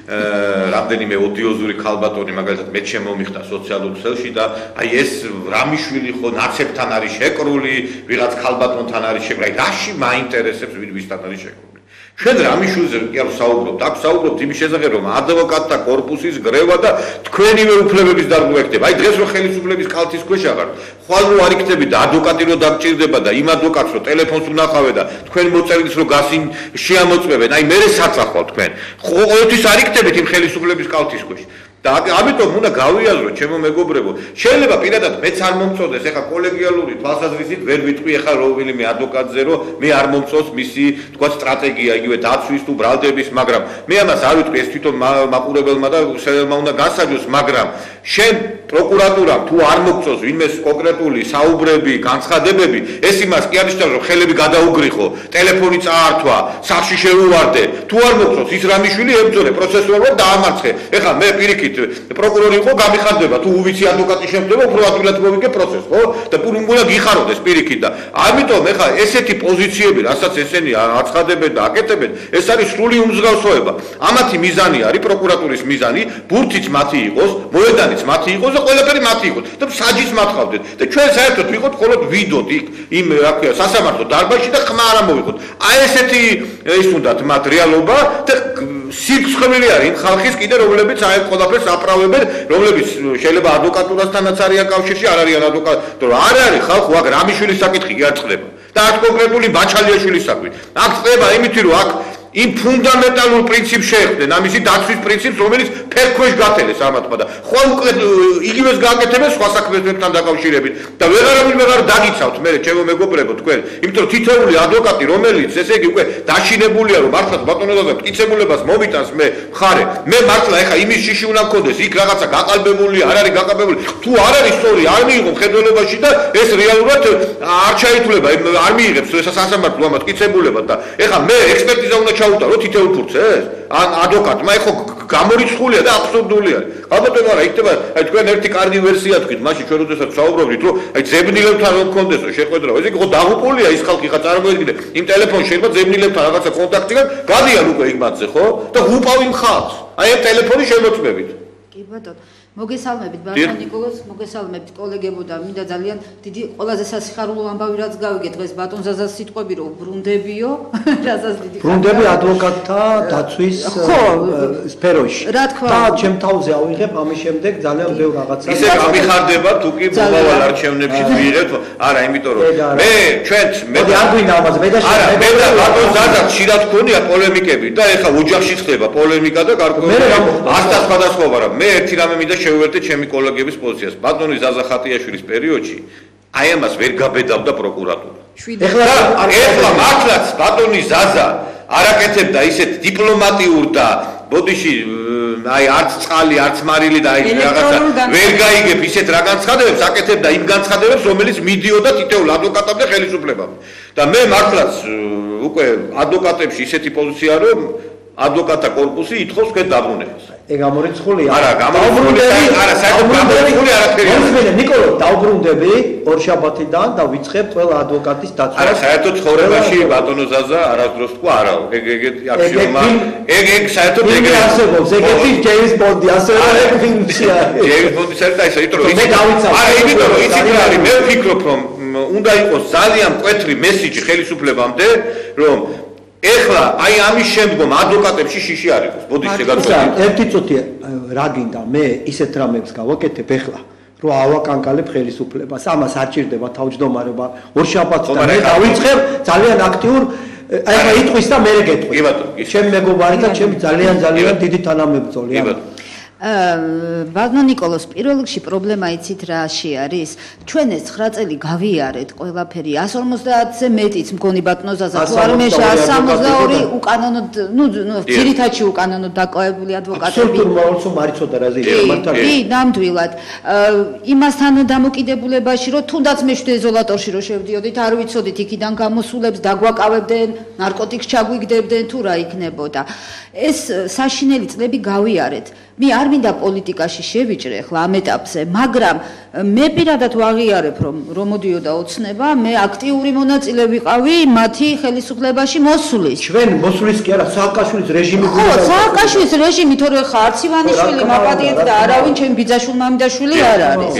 S1: რამდენიმე ოდიოზური ქალბატონი მაგალითად მე შემომიხდა სოციალურ ქსელში და აი ეს რამიშვილი ხო ნაცებთან არის შეკრული, ვიღაც ქალბატონთან არის შეკრული, აი რაში მაინტერესებს ვისთან არის შეკრული. ჩვენ რამიშვილზე კი არ საუბრობთ, აქ საუბრობთ იმის შესახებ, რომ ადვოკატთა კორპუსის გრევა და თქვენივე უფლებების დარღვევა იქნება. აი დღეს რო ხელისუფლების კალთის ქვეშ აღარ, ხვალ რო არ იქნები და ადვოკატი რო დაგჭირდება და იმ ადვოკატს რო ტელეფონს უნახავე და თქვენ მოწერილს რო გასინ შეამოწმებენ, აი მერე საწახვალ თქვენ. ყოველთვის არ იქნებით იმ ხელისუფლების კალთის ქვეშ. და ამიტომ უნდა გავიაზროთ ჩემო მეგობრებო, შეიძლება პირადად მეც არ მომწოდეს, ეხა კოლეგიალური თვალსაზრისით ვერ ვიტყვი ეხა რომელიმე ადვოკატზე, რომ მე არ მომწონს მისი თქვა სტრატეგია, იგივე დაცვის თუ ბრალდების, მაგრამ მე ამას არ ვიტყვი, ეს თვითონ მაყურებელმა და შეელმა უნდა გასაჯოს, მაგრამ შენ პროკურატურამ თუ არ მოგწონს ვინმეს კონკრეტული საუბრები, განცხადებები, ეს იმას კი არ ნიშნავს, რომ ხელები გადაუგრიხო, ტელეფონი წაართვა, სახში შეუვარდე, თუ არ მოგწონს ის რამიშვილი ებრძოლე, პროცესუალურად დაამარცხე. ეხა მე პირიქით პროკურორი იყო გამიხარდება თუ უვიცი ადვოკატი შემდება უფრო ადვილად მოვიგე პროცესს, ხო? და უნდა გიხაროდეს პირიქით და ამიტომ ეხა ესეთი პოზიციები, რასაც ესენი აცხადებენ და აკეთებენ, ეს არის სრული უმსგავსოება. ამათი მიზანი არის პროკურატურის მიზანი, ბურთიც მათი იყოს, მოედანიც მათი იყოს და ყველაფერი მათი იყოს და საჯის მათყავდეთ. და ჩვენ საერთოდ ვიყოთ მხოლოდ ვიდოთ იქ იმ რა ქვია სასამართლო დარბაზში და ხმა არ ამოვიღოთ. აი ესეთი ის უნდათ მათ რეალობა და სიცხემილი არის იმ ხალხის კიდე რომლებიც აი ყველაფერს აპრავებენ, რომლებიც შეიძლება ადვოკატურასთანაც არიან კავშირში, არ არიან ადვოკატი, რომ არ არის ხალხი აქ რამიშვილის საკითხი კი არ წყდება. და აქ კონკრეტული ბაჩალიაშვილის საკითხი. აქ წყდება იმითი რომ აქ იმ ფუნდამენტალურ პრინციპს შეეხდნენ, ამისი დაცვის პრინციპს, რომელიც ფერქვეშ გათელეს ამათმა და ხვალ უკვე იგივეს გააკეთებენ სხვა საქმეებთან დაკავშირებით და ვეღარავინ ვეღარ დაგიცავთ მე ჩემო მეგობრებო თქვენ, იმიტომ რომ თითოეული ადვოკატი, რომელიც ესე იგი უკვე დაშინებულია, რომ მართლაც ბატონოდაზე მტკიცებულებას მომიტანს მე ხარე, მე მართლა ეხა იმის შიში უნდა მქონდეს, იქ რაღაცა გაყალბებულია, არ არის გაყალბებული, თუ არ არის სწორი, არ მიიღო მხედველობაში და ეს რეალურად არ ჩაითვლება, არ მიიღებს ეს სასამართლო ამ მტკიცებულებას და ეხა მე ექსპერტიზა უნდა ჩაუტარო თითოეულ ფურცეს? ან ადვოკატმა ეხო გამორიცხულია და აბსურდულია. ალბათ არა, იქნება აი თქვენ ერთი კარგი ვერსია თქვით, მაშინ ჩვენ როდესაც საუბრობდით, რომ აი ძებნილებთან რომ მქონდეს შეხვედრა, ესე იგი ხო დაღუპულია ის ხალხი, ხა წარმოიდგინე, იმ ტელეფონში შეიძლება ძებნილებთან რაღაცა კონტაქტი გან, გადიან უკვე იმ მათზე, ხო? და უპავ იმ ხალხს. აი ამ ტელეფონის შემოწმებით.
S4: კი ბატონო. მოგესალმებით ბატონ ნიკოლოზ, მოგესალმებით კოლეგებო და მინდა ძალიან დიდი ყველაზე სასიხარულო ამბავი რაც გავიგე დღეს ბატონ ზაზას სიტყვები რომ ბრუნდებიო, რასაც დიდი
S2: ბრუნდები ადვოკატთა დაცვის სფეროში.
S4: რა თქმა
S2: და ჩემ თავზე ავიღებ ამის შემდეგ ძალიან ბევრ რაღაცას.
S1: ისე გამიხარდება თუ კი მომავალ არჩევნებში მიიღებთ, არა, იმიტომ რომ მე ჩვენც მე
S2: არ გვინდა ამაზე, მე და
S1: არა, მე და ბატონ ზაზა ხშირად ქონია პოლემიკები და ეხლა ოჯახში ხდება პოლემიკა და გარკვეული ასთა სხვადასხვა, მაგრამ მე ერთი რამე მინდა შევერთე ჩემი კოლეგების პოზიციას. ბატონი ზაზა ხატიაშვილის პერიოდში აი ამას ვერ გაბედავდა პროკურატურა.
S2: ეხლა
S1: ეხლა მართლაც ბატონი ზაზა არაკეთებდა ისეთ დიპლომატიურ და ბოდიში აი არც წყალი, არც მარილი და აი რაღაცა ვერ გაიგებ ისეთ რა განცხადებებს აკეთებდა იმ განცხადებებს, რომელიც მიდიოდა თითოეულ ადვოკატამდე ხელისუფლებამ. და მე მართლაც უკვე ადვოკატებში ისეთი პოზიცია რომ ადვოკატთა კორპუსი ითხოვს თქვენ დაბრუნებას. ეგ გამორიცხული არა, გამორიცხული არა, საერთოდ გამორიცხული არაფერი. მოსმენე ნიკოლო, დავბრუნდები ორშაბათიდან და ვიწყებ ყველა ადვოკატის დაცვას. არა, საერთოდ ცხოვრებაში ბატონო ზაზა არასდროს თქვა არა. ეგ ეგეთი აქსიომა. ეგ ეგ საერთოდ ეგ არსებობს. ეგეთი ჯეიმს ბონდი, ასე ეგ ფილმია. ჯეიმს ბონდი საერთოდ ისე იმიტომ რომ არა, იმიტომ რომ იცით რა არის, მე ვფიქრობ რომ უნდა იყოს ძალიან მკვეთრი მესიჯი ხელისუფლებამდე, რომ ეხლა აი ამის შემდგომ ადვოკატებში შიში არ იყოს. ბოდიშ შეგაწყვეტი. ერთი წუთი რა გინდა მე ისეთ რამებს გავაკეთებ ეხლა, რომ ავაკანკალებ ხელისუფლებას. ამას არ ჭირდება თავმჯდომარეობა. ორშაბათიდან მე დავიწყებ ძალიან აქტიურ აი ხა იტყვის და მე გეტყვი. კი ბატონო, ჩემი მეგობარი და ჩემი ძალიან ძალიან დიდი თანამებრძოლი. კი ბატონო.
S4: ბატონო ნიკოლოს პირველ რიგში პრობლემა იცით რაში არის? ჩვენ ეს ცხრა წელი გავიარეთ ყველაფერი one forty-ზე მეტიც მგონი ბატონო ზაზა თუ არ მეშა one seventy-two უკანონოდ ნუ ძირითადში უკანონოდ დაკავებული ადვოკატები.
S2: აბსოლუტურ მაულცო მარიცოდა რაზეა მართალია.
S4: კი, ნამდვილად. იმასთან დამოკიდებულებაში რომ თუნდაც მე შვიდე იზოლატორში რომ შევდიოდით, არ ვიცოდით იქიდან გამოსულებს დაგვაკავებდნენ, ნარკოტიკს ჩაგვიგდებდნენ თუ რა იქნებოდა. ეს საშინელი წლები გავიარეთ. მე არ მინდა პოლიტიკაში შევიჭრე ახლა ამ ეტაპზე, მაგრამ მე პირადად ვაღიარებ რომ რომ მოდიოდა ოცნება, მე აქტიური მონაწილე ვიყავი მათი ხელისუფლებაში მოსulis.
S2: ჩვენ მოსulis კი არა, სააკაშვილის რეჟიმი
S4: ხო, სააკაშვილის რეჟიმი თორე ხა არც ივანიშვილი მაპატიეთ და არავინ ჩემი ბიძაშვილ მამიდაშვილი არ არის.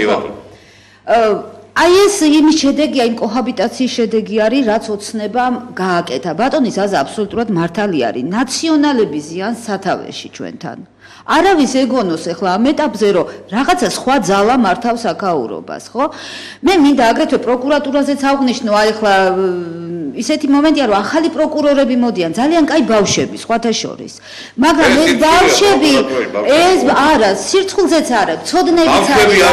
S4: აი ეს იმის შედეგია, იმ კოჰაბიტაციის შედეგი არის, რაც ოცნებამ გააკეთა. ბატონი ზაზა აბსოლუტურად მართალი არის. ნაციონალების ზიანს სათავეში ჩვენთან. არავის ეგონოს ახლა ამ ეტაპზე რომ რაღაცა სხვა ძალა მართავს აქაურობას, ხო? მე მინდა აგრეთვე პროკურატურაზეც აღვნიშნო, აი ახლა ისეთი მომენტია რომ ახალი პროკურორები მოდიან, ძალიან კაი ბავშვები სხვათა შორის. მაგრამ ეს ბავშვები ეს არა, სირცხულზეც არა, ცოდნებიც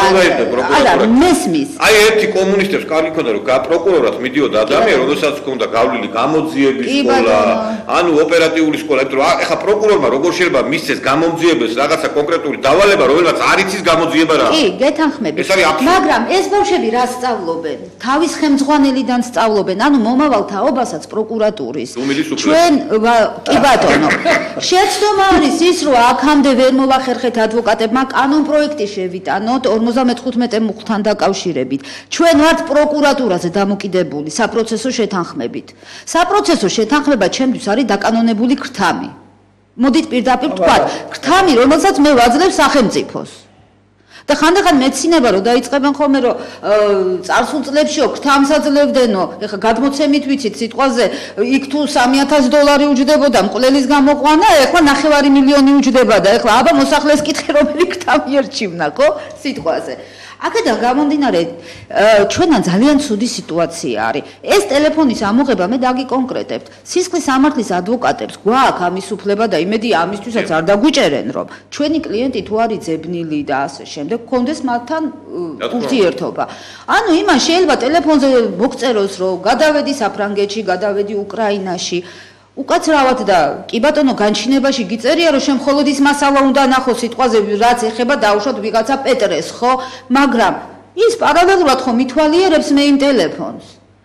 S4: არა. არა, მესმის.
S1: აი ერთი კომუნისტებს კარგი ქონდა რომ პროკურორად მიდიოდა ადამიანი, რომელსაც ჰქონდა გავლილი გამოძიების სკოლა, ანუ ოპერატიული სკოლა, იმიტომ რომ ახლა პროკურორმა როგორ შეიძლება მისცეს გამოძიებას რაღაცა კონკრეტული დავალება, რომელსაც არ იცის გამოძიება რა.
S4: კი, გეთანხმები. მაგრამ ეს ბავშვები რა სწავლობენ? თავის ხელმძღვანელიდან სწავლობენ, ანუ მომავალ თაობასაც პროკურატურის. ჩვენ კი ბატონო. შეცდომა არის ის, რომ აქამდე ვერ მოვახერხეთ ადვოკატებმა კანონ პროექტი შევიტანოთ ორმოცდამეხუთმეტე მუხლთან დაკავშირებით. ჩვენ ვართ პროკურატურაზე დამოკიდებული საპროცესო შეთანხმებით. საპროცესო შეთანხმება ჩემთვის არის დაკანონებული ქრთამი. მოდით პირდაპირ ვთქვათ, ქრთამი, რომელსაც მე ვაძლევ სახელმწიფოს. და ხანდახან მეცინება რომ დაიწყებენ ხოლმე რომ წარსულ წლებშიო ქრთამს აძლევდენო, ეხლა გადმოცემით ვიცით სიტყვაზე იქ თუ სამი ათასი დოლარი უჯდებოდა მკვლელის გამოყვანა, ეხლა ნახევარი მილიონი უჯდება და ეხლა აბა მოსახლეს კითხე რომელი ქრთამი ერჩივნა, ხო? სიტყვაზე. აქედან გამომდინარე, ჩვენთან ძალიან ცუდი სიტუაცია არის. ეს ტელეფონის ამოღება მე დაგიკონკრეტებთ. სისხლის სამართლის ადვოკატებს გვაქვს ამის უფლება და იმედია ამისთვისაც არ დაგვიჭერენ, რომ ჩვენი კლიენტი თუ არის ძებნილი და ასე შემდეგ, გქონდეს მათთან ურთიერთობა. ანუ იმან შეიძლება ტელეფონზე მოგწეროს, რომ გადავედი საფრანგეთში, გადავედი უკრაინაში. უკაცრავად და კი ბატონო განჩინებაში გიწერია რომ შენ მხოლოდ ის მასალა უნდა ნახო სიტყვაზე რაც ეხება დაუშვათ ვიღაცა პეტრეს ხო მაგრამ ის პარალელურად ხო მithვალიერებს მე იმ ტელეფონს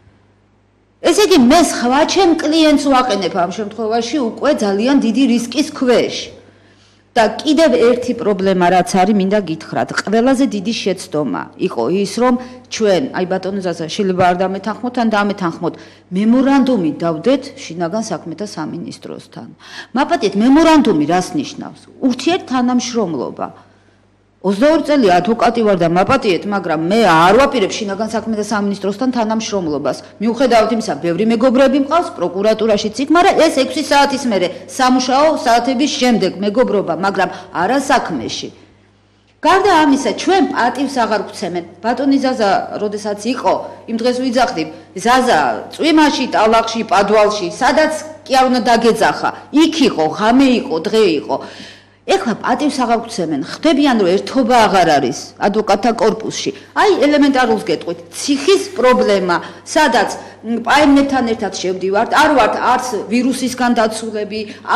S4: ესე იგი მე სხვა ჩემ კლიენტს ვაყენებ ამ შემთხვევაში უკვე ძალიან დიდი რისკის ქვეშ და კიდევ ერთი პრობლემა რაც არის მინდა გითხრათ ყველაზე დიდი შეცდომა იყო ის რომ ჩვენ აი ბატონო ზაზა შეიძლება არ დამეთანხმოთ ან დამეთანხმოთ მემორანდუმი დავდეთ შინაგან საქმეთა სამინისტროსთან მაპატიეთ მემორანდუმი რას ნიშნავს ურთიერთთანამშრომლობა ოცდაორი წელი ადვოკატი ვარ და მაპატიეთ მაგრამ მე არ ვაპირებ შინაგან საქმეთა სამინისტროსთან თანამშრომლობას მიუხედავად იმისა ბევრი მეგობრები მყავს პროკურატურაშიც იქ მაგრამ ეს ექვსი საათის მერე სამუშაო საათების შემდეგ მეგობრობა მაგრამ არა საქმეში გარდა ამისა ჩვენ პატივს აღარ გვცემენ ბატონი ზაზა როდესაც იყო იმ დღეს ვიძახდი ზაზა წვიმაში ტალახში პადვალში სადაც კი არ უნდა დაგეძახა იქ იყო ღამე იყო დღე იყო ეხლა პატივს აღარ გვცემენ ხდებიან რომ ერთობა აღარ არის ადვოკატთა კორპუსში აი ელემენტარულს გეტყვით ციხის პრობლემა სადაც პაემნებთან ერთად შევდივართ არ ვართ არც ვირუსისგან დაცულები არც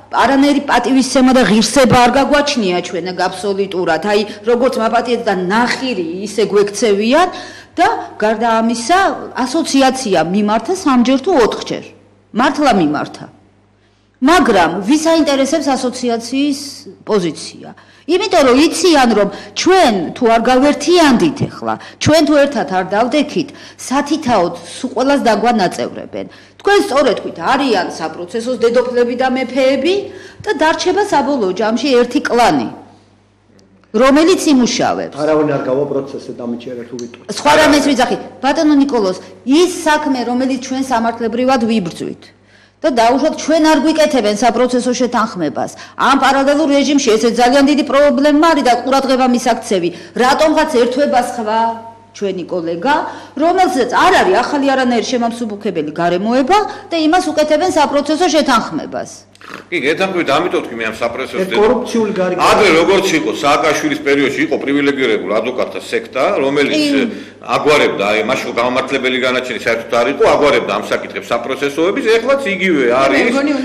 S4: არანაირი პატივისცემა და ღირსება არ გაგვაჩნია ჩვენ აბსოლუტურად. აი, როგორც მაპატიეთ და ნახირი ისე გვექცევიან და გარდა ამისა, ასოციაცია მიმართა სამჯერ თუ ოთხჯერ. მართლა მიმართა. მაგრამ ვის აინტერესებს ასოციაციის პოზიცია? იმიტომ რომ იციან რომ ჩვენ თუ არ გავერთიანდით ახლა, ჩვენ თუ ერთად არ დავდექით, სათითაოდ ყველას დაგვანაწევრებენ. თქვენ სწორედ თქვით, არიან საპროცესოს დედოფლები და მეფეები და დარჩება საბოლოო ჯამში ერთი კლანი, რომელიც იმუშავებს.
S2: არავინ არ გავა პროცესზე დამიჯერა თუ ვიტყვით.
S4: სხვა რამეს ვიძახი, ბატონო ნიკოლოზ, ის საქმე, რომელიც ჩვენ სამართლებრივად ვიბრძვით. და დაუშვათ ჩვენ არ გვიკეთებენ საპროცესო შეთანხმებას. ამ პარალელურ რეჟიმში ესე ძალიან დიდი პრობლემა არის და ყურადღება მისაქცევი. რატომღაც ერთვება სხვა ჩვენი კოლეგა, რომელსაც არ არის ახალი არანაირი შემამსუბუქებელი გარემოება და იმას უკეთებენ საპროცესო შეთანხმებას.
S1: კი, გეთანხმებით, ამიტომ თქვი მე ამ საპროცესო
S2: კორუფციული გარიგა.
S1: ადრე როგორც იყო სააკაშვილის პერიოდში იყო პრივილეგირებული ადვოკატთა სექტა, რომელიც აგვარებდა, აი მაშინ გამართლებელი განაჩენი საერთოდ არ იყო, აგვარებდა ამ საკითხებს საპროცესოების, ეხლაც იგივე არის.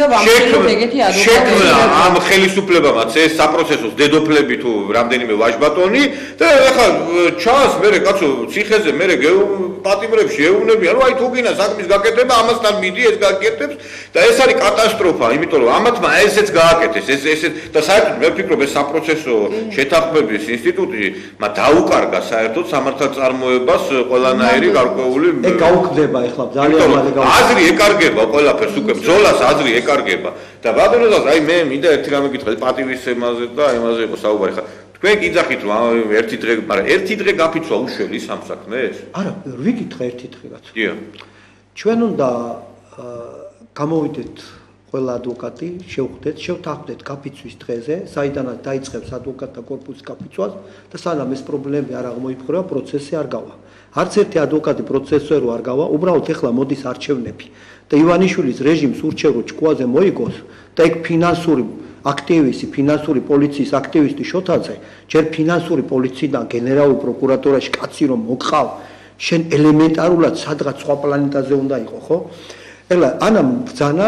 S1: შექმნა ამ ხელისუფლებამაც ეს საპროცესოს დედოფლები თუ რამდენიმე ვაჟბატონი და ეხლა ჩანს მე კაცო ციხეზე მე პატიმრებში ეუბნებიან, რომ აი თუ გინდა საქმის გაკეთება, ამასთან მიდი ეს გაკეთებს და ეს არის კატასტროფა, იმიტომ რომ ამათმა ესეც გააკეთეს, ეს ეს და საერთოდ მე ვფიქრობ ეს საპროცესო შეთანხმების ინსტიტუტი მა დაუკარგა საერთოდ სამართალწარმოებას ყველანაირი გარკვეული
S2: ეგ გაუქმდება ახლა ძალიან მალე
S1: გაუქმდება. აზრი ეკარგება ყველაფერს უკვე ბრძოლას აზრი ეკარგება და ბატონო აი მე მინდა ერთი რამე გითხრათ პატივისცემაზე და იმაზე იყო საუბარი ხა თქვენ გიძახით რომ ერთი დღე, მაგრამ ერთი დღე გაფიცვა უშველი სამ საქმეს?
S2: არა, ვიკითხე ერთი დღეაც.
S1: დიახ.
S2: ჩვენ უნდა გამოვიდეთ ყველა ადვოკატი, შევხვდეთ, შევთანხმდეთ გაფიცვის დღეზე, საიდანაც დაიწყებს ადვოკატთა კორპუსის გაფიცვას და სანამ ეს პრობლემები არ აღმოიფხვრება, პროცესი არ გავა. არც ერთი ადვოკატი პროცესზე რო არ გავა, უბრალოდ ეხლა მოდის არჩევნები და ივანიშვილის რეჟიმს ურჩევ რომ ჭკუაზე მოიგოს და ეგ ფინანსური აქტივისტი, ფინანსური პოლიციის აქტივისტი შოთაძე, ჯერ ფინანსური პოლიციიდან გენერალურ პროკურატურაში კაცი რომ მოყავ, შენ ელემენტარულად სადღაც სხვა პლანეტაზე უნდა იყო, ხო? ეხლა ანამ ბრძანა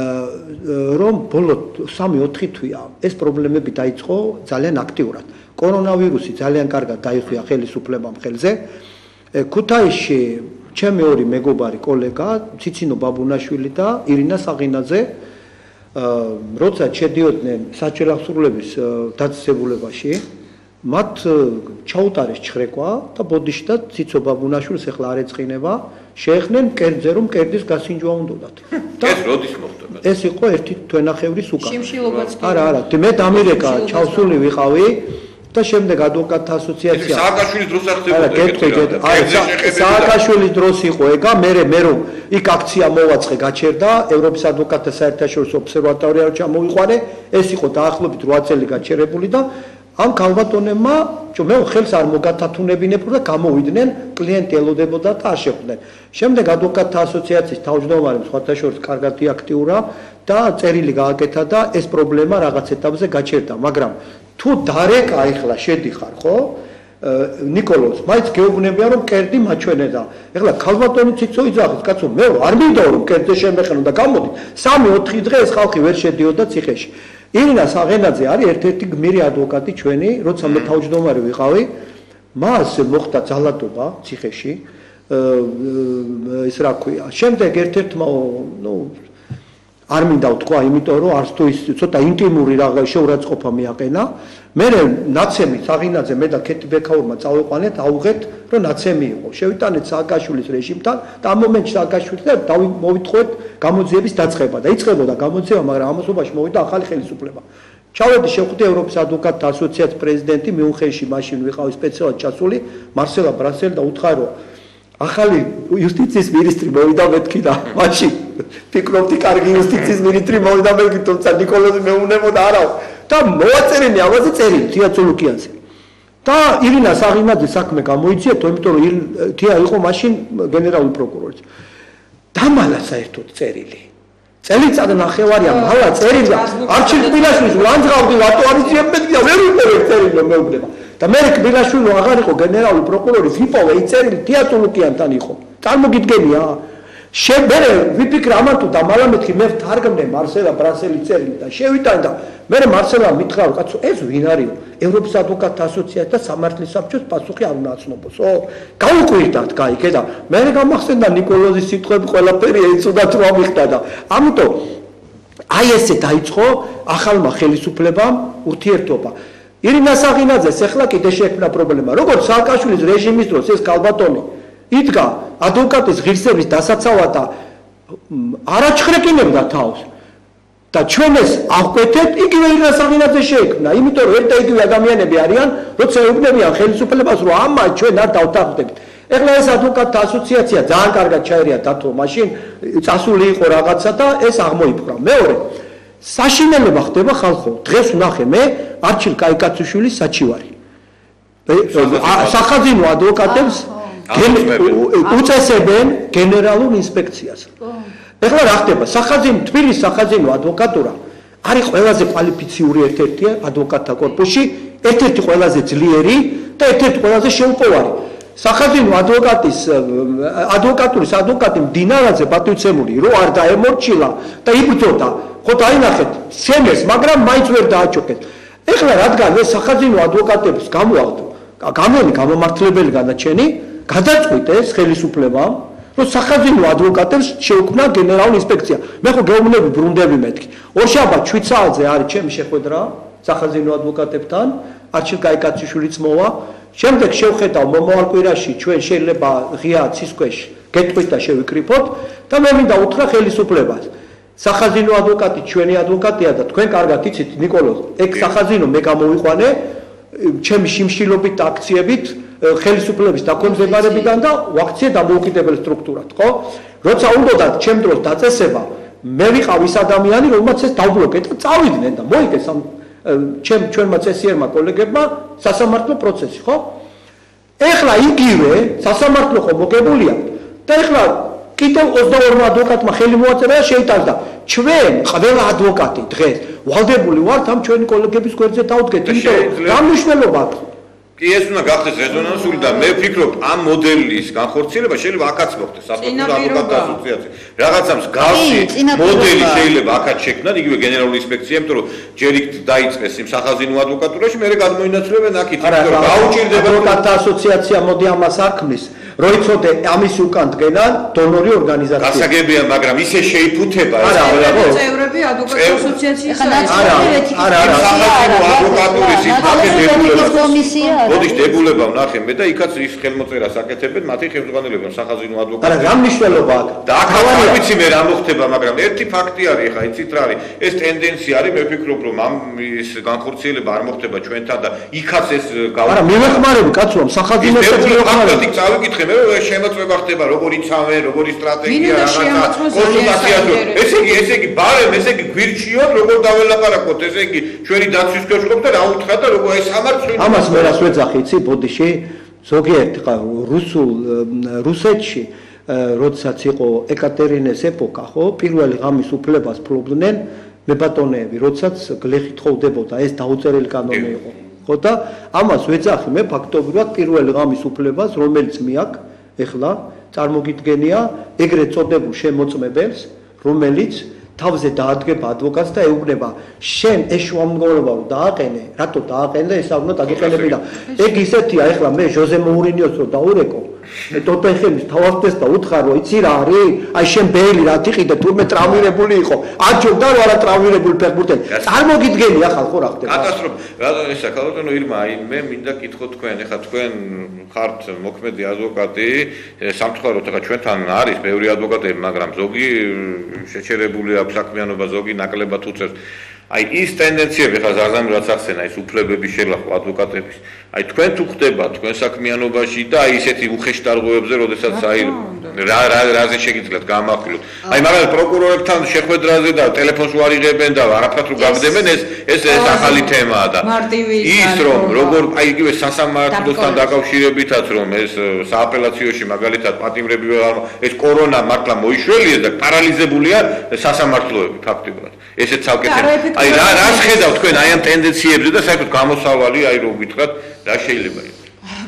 S2: რომ ბოლო სამი ოთხი თვეა ეს პრობლემები დაიწყო ძალიან აქტიურად. კორონავირუსი ძალიან კარგად დაიხია ხელისუფლებამ ხელზე. ქუთაისში ჩემი ორი მეგობარი კოლეგა, ციცინო ბაბუნაშვილი და ირინა საღინაძე როცა შედიოდნენ საჭიროხსრულების დაწესებულებაში, მათ ჩაუტარეს ჩხრეკვა და ბოდიში და ციცო ბაბუნაშვილს ეხლა არ ეწყინება, შეეხნენ მკერდზე რომ მკერდის გასინჯვა უნდათ.
S1: ეს როდის მოხდება?
S2: ეს იყო ერთი თვენახევრის უკან.
S3: შიმშილობაც კი.
S2: არა, არა, მე დამირეკა ჩავსული ვიყავი და შემდეგ ადვოკატთა ასოციაცია.
S1: სააკაშვილის დროს ახდებოდა.
S2: არა, გეტყვით, არა, სააკაშვილის დროს იყო ეგა, მე მე რომ იქ აქცია მოვაწყე, გაჩერდა, ევროპის ადვოკატთა საერთაშორისო ობსერვატორია ჩამოვიყვანე, ეს იყო დაახლოებით რვა წელი გაჩერებული და ამ ქალბატონებმა, čo მე ხელს არ მოგათათუნებინებ და გამოვიდნენ, კლიენტი ელოდებოდა და არ შეხვდნენ. შემდეგ ადვოკატთა ასოციაციის თავმჯდომარე სხვათა შორის კარგად აქტიურა და წერილი გააკეთა და ეს პრობლემა რაღაც ეტაპზე გაჩერდა, მაგრამ თუ დარეკა ახლა შედიხარ, ხო? ნიკოლოზ, მაინც გეუბნებია რომ კერდი მაჩვენე და ეხლა ქალბატონი ციცო იძახის, კაცო, მე არ მინდა რომ კერდზე შემეხენო და გამოდი. სამი ოთხი დღე ეს ხალხი ვერ შედიოდა ციხეში. ირინა საღენაძე არის ერთ-ერთი გმირი ადვოკატი ჩვენი, როცა მე თავმჯდომარე ვიყავი, მას მოხდა ძალადობა ციხეში, ეს რა ქვია. შემდეგ ერთ-ერთმა, ნუ არ მინდა ვთქვა, იმიტომ რომ არც თუ ის ცოტა ინტიმური რაღაც შეურაცხყოფა მიაყენა. მე ნაცემი საღინაძე მე და ქეთი ბექაურმა წავიყვანეთ, აუღეთ, რომ ნაცემი იყო. შევიტანეთ სააკაშვილის რეჟიმთან და ამ მომენტში სააკაშვილი და მოვიტხოვეთ გამოძიების დაწყება და იწყებოდა გამოძიება, მაგრამ ამასობაში მოვიდა ახალი ხელისუფლება. ჩავედი შევხვდი ევროპის ადვოკატთა ასოციაციის პრეზიდენტი მიუნხენში, მაშინ ვიყავი სპეციალად ჩასული, მარსელა ბრასელი და უთხრა რომ ახალი იუსტიციის მინისტრი მოვიდა მეთქი და მაშინ ფიქრობდი კარგი იუსტიციის მინისტრი მოვიდა მეთქი, თუმცა ნიკოლოზი მეუნებოდა არა და მოვაწერენი ამაზე წერილი თეატრულუკიანზე. და ირინა საღინაძე საქმე გამოიწია, იმიტომ რომ თეა იყო მაშინ გენერალური პროკურორი. დამალა საერთოდ წერილი. წელიწად ნახევარია მალა წერილი. არჩილ კბილაშვილის ლანძღავდი რატო არის ძიებმეთქი და ვერ ვიყურე წერილი მეუბნება. და მე კბილაშვილი აღარ იყო გენერალური პროკურორი, ვიპოვე წერილი თეატრულუკიანთან იყო. წარმოგიდგენია? შენ მე ვიფიქრე ამან თუ დამალა მეთქი მე ვთარგმნე მარსელა ბრასელი წერილი და შევიტანე და მე მარსელა მითხრა რომ კაცო ეს ვინ არისო ევროპის ადვოკატთა ასოციაცია და სამართლის საბჭოს პასუხი არ უნდა აცნობოსო გაუკვირდათ გაიგე და მე გამახსენდა ნიკოლოზის სიტყვები ყველაფერი ეცუდათ რომ ამიხდა და ამიტომ აი ესე დაიწყო ახალმა ხელისუფლებამ ურთიერთობა ირინა საღინაძეს ეხლა კიდე შეექმნა პრობლემა როგორც სააკაშვილის რეჟიმის დროს ეს კალბატონი იდგა ადვოკატის ღირსების დასაცავად და არაჩხრეკინებდა თავს და ჩვენ ეს აღკვეთეთ იგივე ირინა საღინაძე შეექმნა იმიტომ რომ ერთ და იგივე ადამიანები არიან როცა ეუბნებიან ხელისუფლებას რომ ამა ჩვენ არ დავთანხმდებით ეხლა ეს ადვოკატთა ასოციაცია ძალიან კარგად ჩაერია დათო მაშინ წასული იყო რაღაცა და ეს აღმოიფხვრა მეორე საშინელება ხდება ხალხო დღეს ვნახე მე არჩილ კაიკაციშვილი საჩივარი სახაზინო ადვოკატებს უწესებენ გენერალურ ინსპექციას ეხლა რა ხდება სახაზინო თბილისის სახაზინო ადვოკატურა არის ყველაზე კვალიფიციური ერთ-ერთი ადვოკატთა კორპუსში ერთ-ერთი ყველაზე ძლიერი და ერთ-ერთი ყველაზე შეუპოვარი სახაზინო ადვოკატის ადვოკატურის ადვოკატი მდინარაძე პატივცემული რო არ დაემორჩილა და იბრძოდა ხო დაინახეთ სემეს მაგრამ მაინც ვერ დააჩოქეთ ეხლა რადგან ეს სახაზინო ადვოკატებს გამოაღვდო გამონი გამომართლებელი განაჩენი გადაწყვიტეს ხელისუფლებამ რომ სახაზინო ადვოკატებს შეუქმნა გენერალური ინსპექცია მე ხო გეუბნები ბრუნდები მეთქი ორშაბათ შვიცაძე არის ჩემი შეხვედრა სახაზინო ადვოკატებთან არჩილ კაიკაციშვილიც მოვა შემდეგ შევხედავ მომავალ კვირაში ჩვენ შეიძლება ღია ცის ქვეშ გეტყვით და შევიკრიფოთ და მე მინდა უთხრა ხელისუფლებას სახაზინო ადვოკატი ჩვენი ადვოკატია და თქვენ კარგად იცით ნიკოლოზ ეგ სახაზინო მე გამოვიყვანე ჩემი შიმშილობით და აქციებით ხელისუფლების დაქვემდებარებიდან და ვაქციე დამოუკიდებელ სტრუქტურად ხო როცა უნდათ ჩემ დროს დაწესება მე ვიყავ ის ადამიანი რომელმაც ეს დავბლოკე და წავიდნენ და მოიგეს ამ ჩემ ჩვენმა წესიერმა კოლეგებმა სასამართლო პროცესი ხო ეხლა იგივე სასამართლო ხო მოგებულია და ეხლა კიდევ ოცდაორმა ადვოკატმა ხელი მოაწერა და შეიტანს და ჩვენ ყველა ადვოკატი დღეს ვალდებული ვართ ამ ჩვენი კოლეგების გვერდზე დავდგეთ იმიტომ რომ გამნიშნულობა
S1: კი ეს უნდა გახდეს რეზონანსული და მე ვფიქრობ ამ მოდელის განხორციელება შეიძლება აქაც მოხდეს სასამართლო ადვოკატთა ასოციაცია რაღაცა მსგავსი მოდელი შეიძლება აქაც შექმნან იგივე გენერალური ინსპექცია იმიტომ რომ ჯერ იქ დაიწყეს იმ სახაზინო ადვოკატურაში მე გადმოინაცვლებენ აქეთ იმიტომ რომ გაუჭირდება
S2: ადვოკატთა ასოციაცია მოდი ამას აქმნის რო იცოდე ამის უკან დგენან დონორი ორგანიზაცია გასაგებია
S1: მაგრამ ისე შეიფუთება
S2: არა არა
S3: წევრები ადვოკატთა ასოციაციის
S2: არა არა არა
S1: სახაზინო ადვოკატურის კომისია მოდი დებულება ვნახე მე და იქაც ის ხელმოწერას აკეთებენ მათი ხელმძღვანელებთან სახაზინო ადვოკატი
S2: არა რა მნიშვნელობა აქვს
S1: და აქ არ ვიცი მე რა მოხდება მაგრამ ერთი ფაქტი არის ხა იცით რა არის ეს ტენდენცია არის მე ვფიქრობ რომ ამ ის განხორციელება არ მოხდება ჩვენთან და იქაც ეს
S2: არა მე ვეხმარები კაცო ამ სახაზინოს
S1: ფაქტი წავიკითხე მე რომ შემოწმება ხდება როგორ იცავენ როგორი სტრატეგია რაღაცა კონსულტაცია ესე იგი ესე იგი ბარემ ესე იგი გვირჩიოთ როგორ დაველაპარაკოთ ესე იგი ჩვენი დაცვის კოშკობ და რა უთხრა და როგორ ეს სამართლიანი
S2: ამას მე რას ვეძახი იცი ბოდიში ზოგიერთ ხა რუსულ რუსეთში როდესაც იყო ეკატერინეს ეპოქა ხო პირველი ღამის უფლებას ფლობდნენ მებატონეები როდესაც გლეხი თხოვდებოდა ეს დაუწერელი კანონი იყო ხო და ამას ვეძახი მე ფაქტობრივად პირველი ღამის უფლებას რომელიც მე აქ ეხლა წარმოგიდგენია ეგრეთ წოდებულ შემოწმებელს რომელიც თავზე დაადგება ადვოკატს და ეუბნება შენ ეს შუამდგომლობა რომ დააყენე რატო დააყენე ეს არ უნდა დაგეყენებინა ეგ ისეთია ეხლა მე ჟოზე მოურინიოს რომ დაურეკო ტოტენჰემის თავახტეს და უთხრა რომ იცი რა არის აი შენ ბეილი რა თიყიდე თურმე ტრავმირებული იყო აჯობდა რომ არა ტრავმირებული ფეხბურთელი წარმოგიდგენია ხალხო რა ხდება
S1: კატასტროფა რა ესა ქალბატონო ირმა აი მე მინდა კითხო თქვენ ეხლა თქვენ ხართ მოქმედი ადვოკატი სამწუხაროდ ეხლა ჩვენთან არის ბევრი ადვოკატები მაგრამ ზოგი შეჩერებული აქვს საქმიანობა ზოგი ნაკლებად უწევს აი ის ტენდენციები ხა ზარზამილად ახსენა ის უფლებების შელახვა ადვოკატების აი თქვენ თუ ხდება თქვენ საქმიანობაში და აი ისეთი უხეშტარღოებზე როდესაც აი რა რა რაზე შეგიძლიათ გამახვილოთ აი მაგრამ პროკურორებთან შეხვედრაზე და ტელეფონს ვარიღებენ და არაფრად რო გაგდებენ ეს ეს ეს ახალი თემაა და ის რომ როგორ აი იგივე სასამართლოსთან დაკავშირებითაც რომ ეს სააპელაციოში მაგალითად პატიმრები ეს კორონა მართლა მოიშველიეს და პარალიზებულია სასამართლოები ფაქტობრივად ესეც საკეთებ აი რა რა ხედავთ თქვენ აი ამ ტენდენციებზე და საერთოდ გამოსავალი აი რო გითხრათ რა შეიძლება იყოს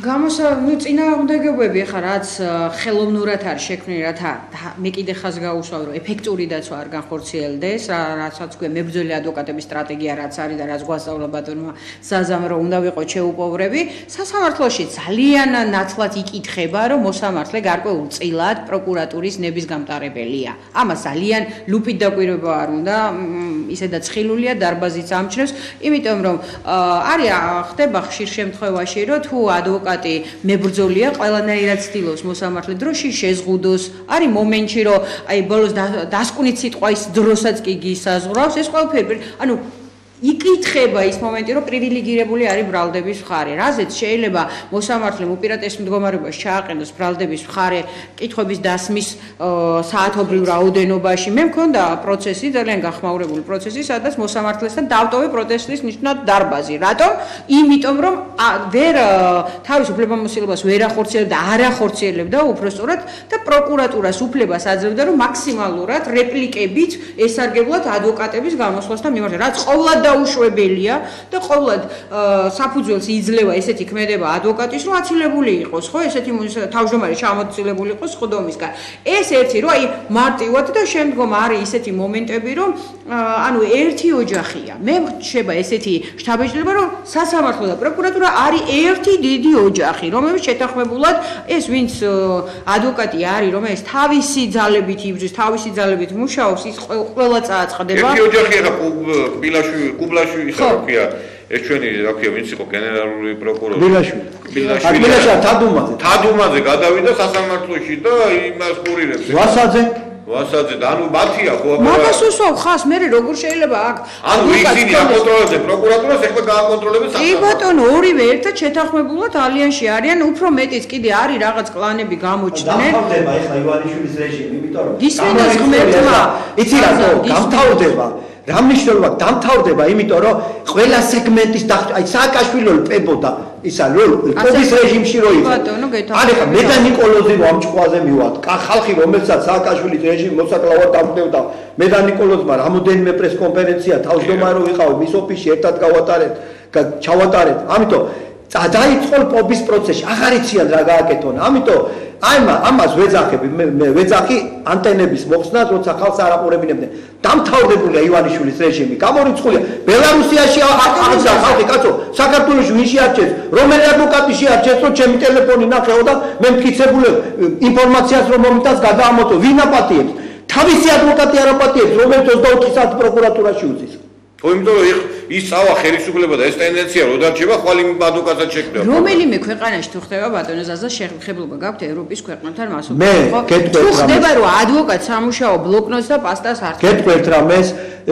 S3: გამოსავალი წინააღმდეგობები ხა რაც ხელოვნურად არის შექმნილი, რათა მე კიდე ხაზ გაუსვავ რომ ეფექტური დაცვა არ განხორციელდეს, რასაც ქვია მებრძოლი ადვოკატების სტრატეგია რაც არის და რაც გვასწავლა ბატონმა ზაზამ რომ უნდა ვიყოთ შეუპოვრები, სასამართლოში ძალიან ნათლად იკითხება რომ მოსამართლე გარკვეულ წილად პროკურატურის ნების გამტარებელია. ამას ძალიან ლუპით დაკვირვება არ უნდა, ისედაც ხილულია დარბაზიც ამჩნევს, იმიტომ რომ არის ხდება ხშირ შემთხვევაში რომ თუ ადვოკატი მებრძოლია, ყველანაირად ცდილობს მოსამართლე დროში შეზღუდოს, არის მომენტში რომ აი ბოლოს დასკვნით სიტყვა ის დროსაც კი გისაზღვრავს, ეს ყველაფერი, ანუ იკითხება ის მომენტი, რომ პრივილეგირებული არის ბრალდების მხარე. რაზეც შეიძლება მოსამართლემ უპირატეს მდგომარეობაში ჩააყენოს ბრალდების მხარე კითხვების დასმის საათობრივ რაოდენობაში. მე მქონდა პროცესი, ძალიან გახმაურებული პროცესი, სადაც მოსამართლესთან დავტოვე პროტესტის ნიშნად დარბაზი. რატომ? იმიტომ რომ ვერ თავის უფლებამოსილებას ვერ ახორციელებდა, არ ახორციელებდა უпростоრად და პროკურატურას უფლებას აძლევდა, რომ მაქსიმალურად რეპლიკებით ესარგებლოთ ადვოკატების გამოსვლასთან მიმართ, რაც ყოველად დაუშვებელია და ყოველად საფუძველს იძლევა ესეთი ქმედება ადვოკატის, რომ აცილებული იყოს, ხო, ესეთი თავმჯდომარე ჩამოცილებული იყოს ხდომისგან. ეს ერთი რომ აი მარტივად და შემდგომ არის ისეთი მომენტები, რომ ანუ ერთი ოჯახია. მე ხდება ესეთი შთაბეჭდილება, რომ სასამართლო და პროკურატურა არის ერთი დიდი ოჯახი, რომელშიც შეთანხმებულად ეს ვინც ადვოკატი არის, რომელიც თავისი ძალებით იბრძვის, თავისი ძალებით მუშაობს, ის ყველა წააწყდება.
S1: ერთი ოჯახი ახლა ბილაშვილი კუბლაშვილი ისა რა ქვია ეს ჩვენი რა ქვია ვინც იყო გენერალური პროკურორი
S2: ბილაშვილი
S1: ბილაშვილი
S2: ბილაშა თადუმაძე
S1: თადუმაძე გადავიდა სასამართლოში და იმას ყურირებს
S2: ვასაძე
S1: ვასაძე და ანუ მათია ხო აბა
S3: მაგას უსვავ ხას მე როგორ შეიძლება აქ
S1: ანუ ისინი აკონტროლებენ პროკურატურას ეხლა გააკონტროლებენ
S3: სასამართლოს კი ბატონო ორივე ერთად შეთანხმებულად ალიანსში არიან უფრო მეტიც კიდე არის რაღაც კლანები გამოჩნდნენ
S2: გამთავრდება ეხლა ივანიშვილის რეჟიმი იმიტომ რომ
S3: გისმენას ღმერთმა
S2: იცი რატო გამთავრდება რა მნიშვნელობა დამთავრდება იმიტომ რომ ყველა სეგმენტის აი სააკაშვილი პებოდა ისა კობის რეჟიმში რო იყო არა ხა მე და ნიკოლოზი რომ ამ ჭყვაზე მივად ხალხი რომელსაც სააკაშვილის რეჟიმი მოსაკლავად დამკვდევდა მე და ნიკოლოზმა რამოდენიმე პრეს კონფერენცია თავმჯდომარე რო ვიყავ მის ოფისში ერთად გავატარეთ ჩავატარეთ ამიტომ დაიწყო პობის პროცესი აღარ იციან რა გააკეთონ ამიტომ აი ამას ვეძახები მე ვეძახი ანტენების მოხსნას როცა ხალხს არ აყურებინებდნენ დამთავრებულია ივანიშვილის რეჟიმი გამორიცხულია ბელარუსიაში აღარ ხალხი კაცო საქართველოში ვინ შეარჩეს რომელი ადვოკატი შეარჩეს რომ ჩემი ტელეფონი ნახეო და მე მტკიცებული ინფორმაციას რომ მომიტანს გადაამოწო ვინ აპატიებს თავისი ადვოკატი არ აპატიებს რომელიც ოცდაოთხი საათი პროკურატურაში უძის
S1: იმიტომ რომ ის წავა ხელისუფლება და ეს ტენდენცია რო დარჩება ხვალ იმ ადვოკატად შექმნება
S3: რომელიმე ქვეყანაში თუ ხდება ბატონო ზაზა შეხებულობა გაქვთ ევროპის ქვეყნებთან მასობრივად
S2: მე გეტყვით
S3: რომ ხდება რომ ადვოკატს სამუშაო ბლოკნოტს და პასტას არ
S2: გეტყვით რამეს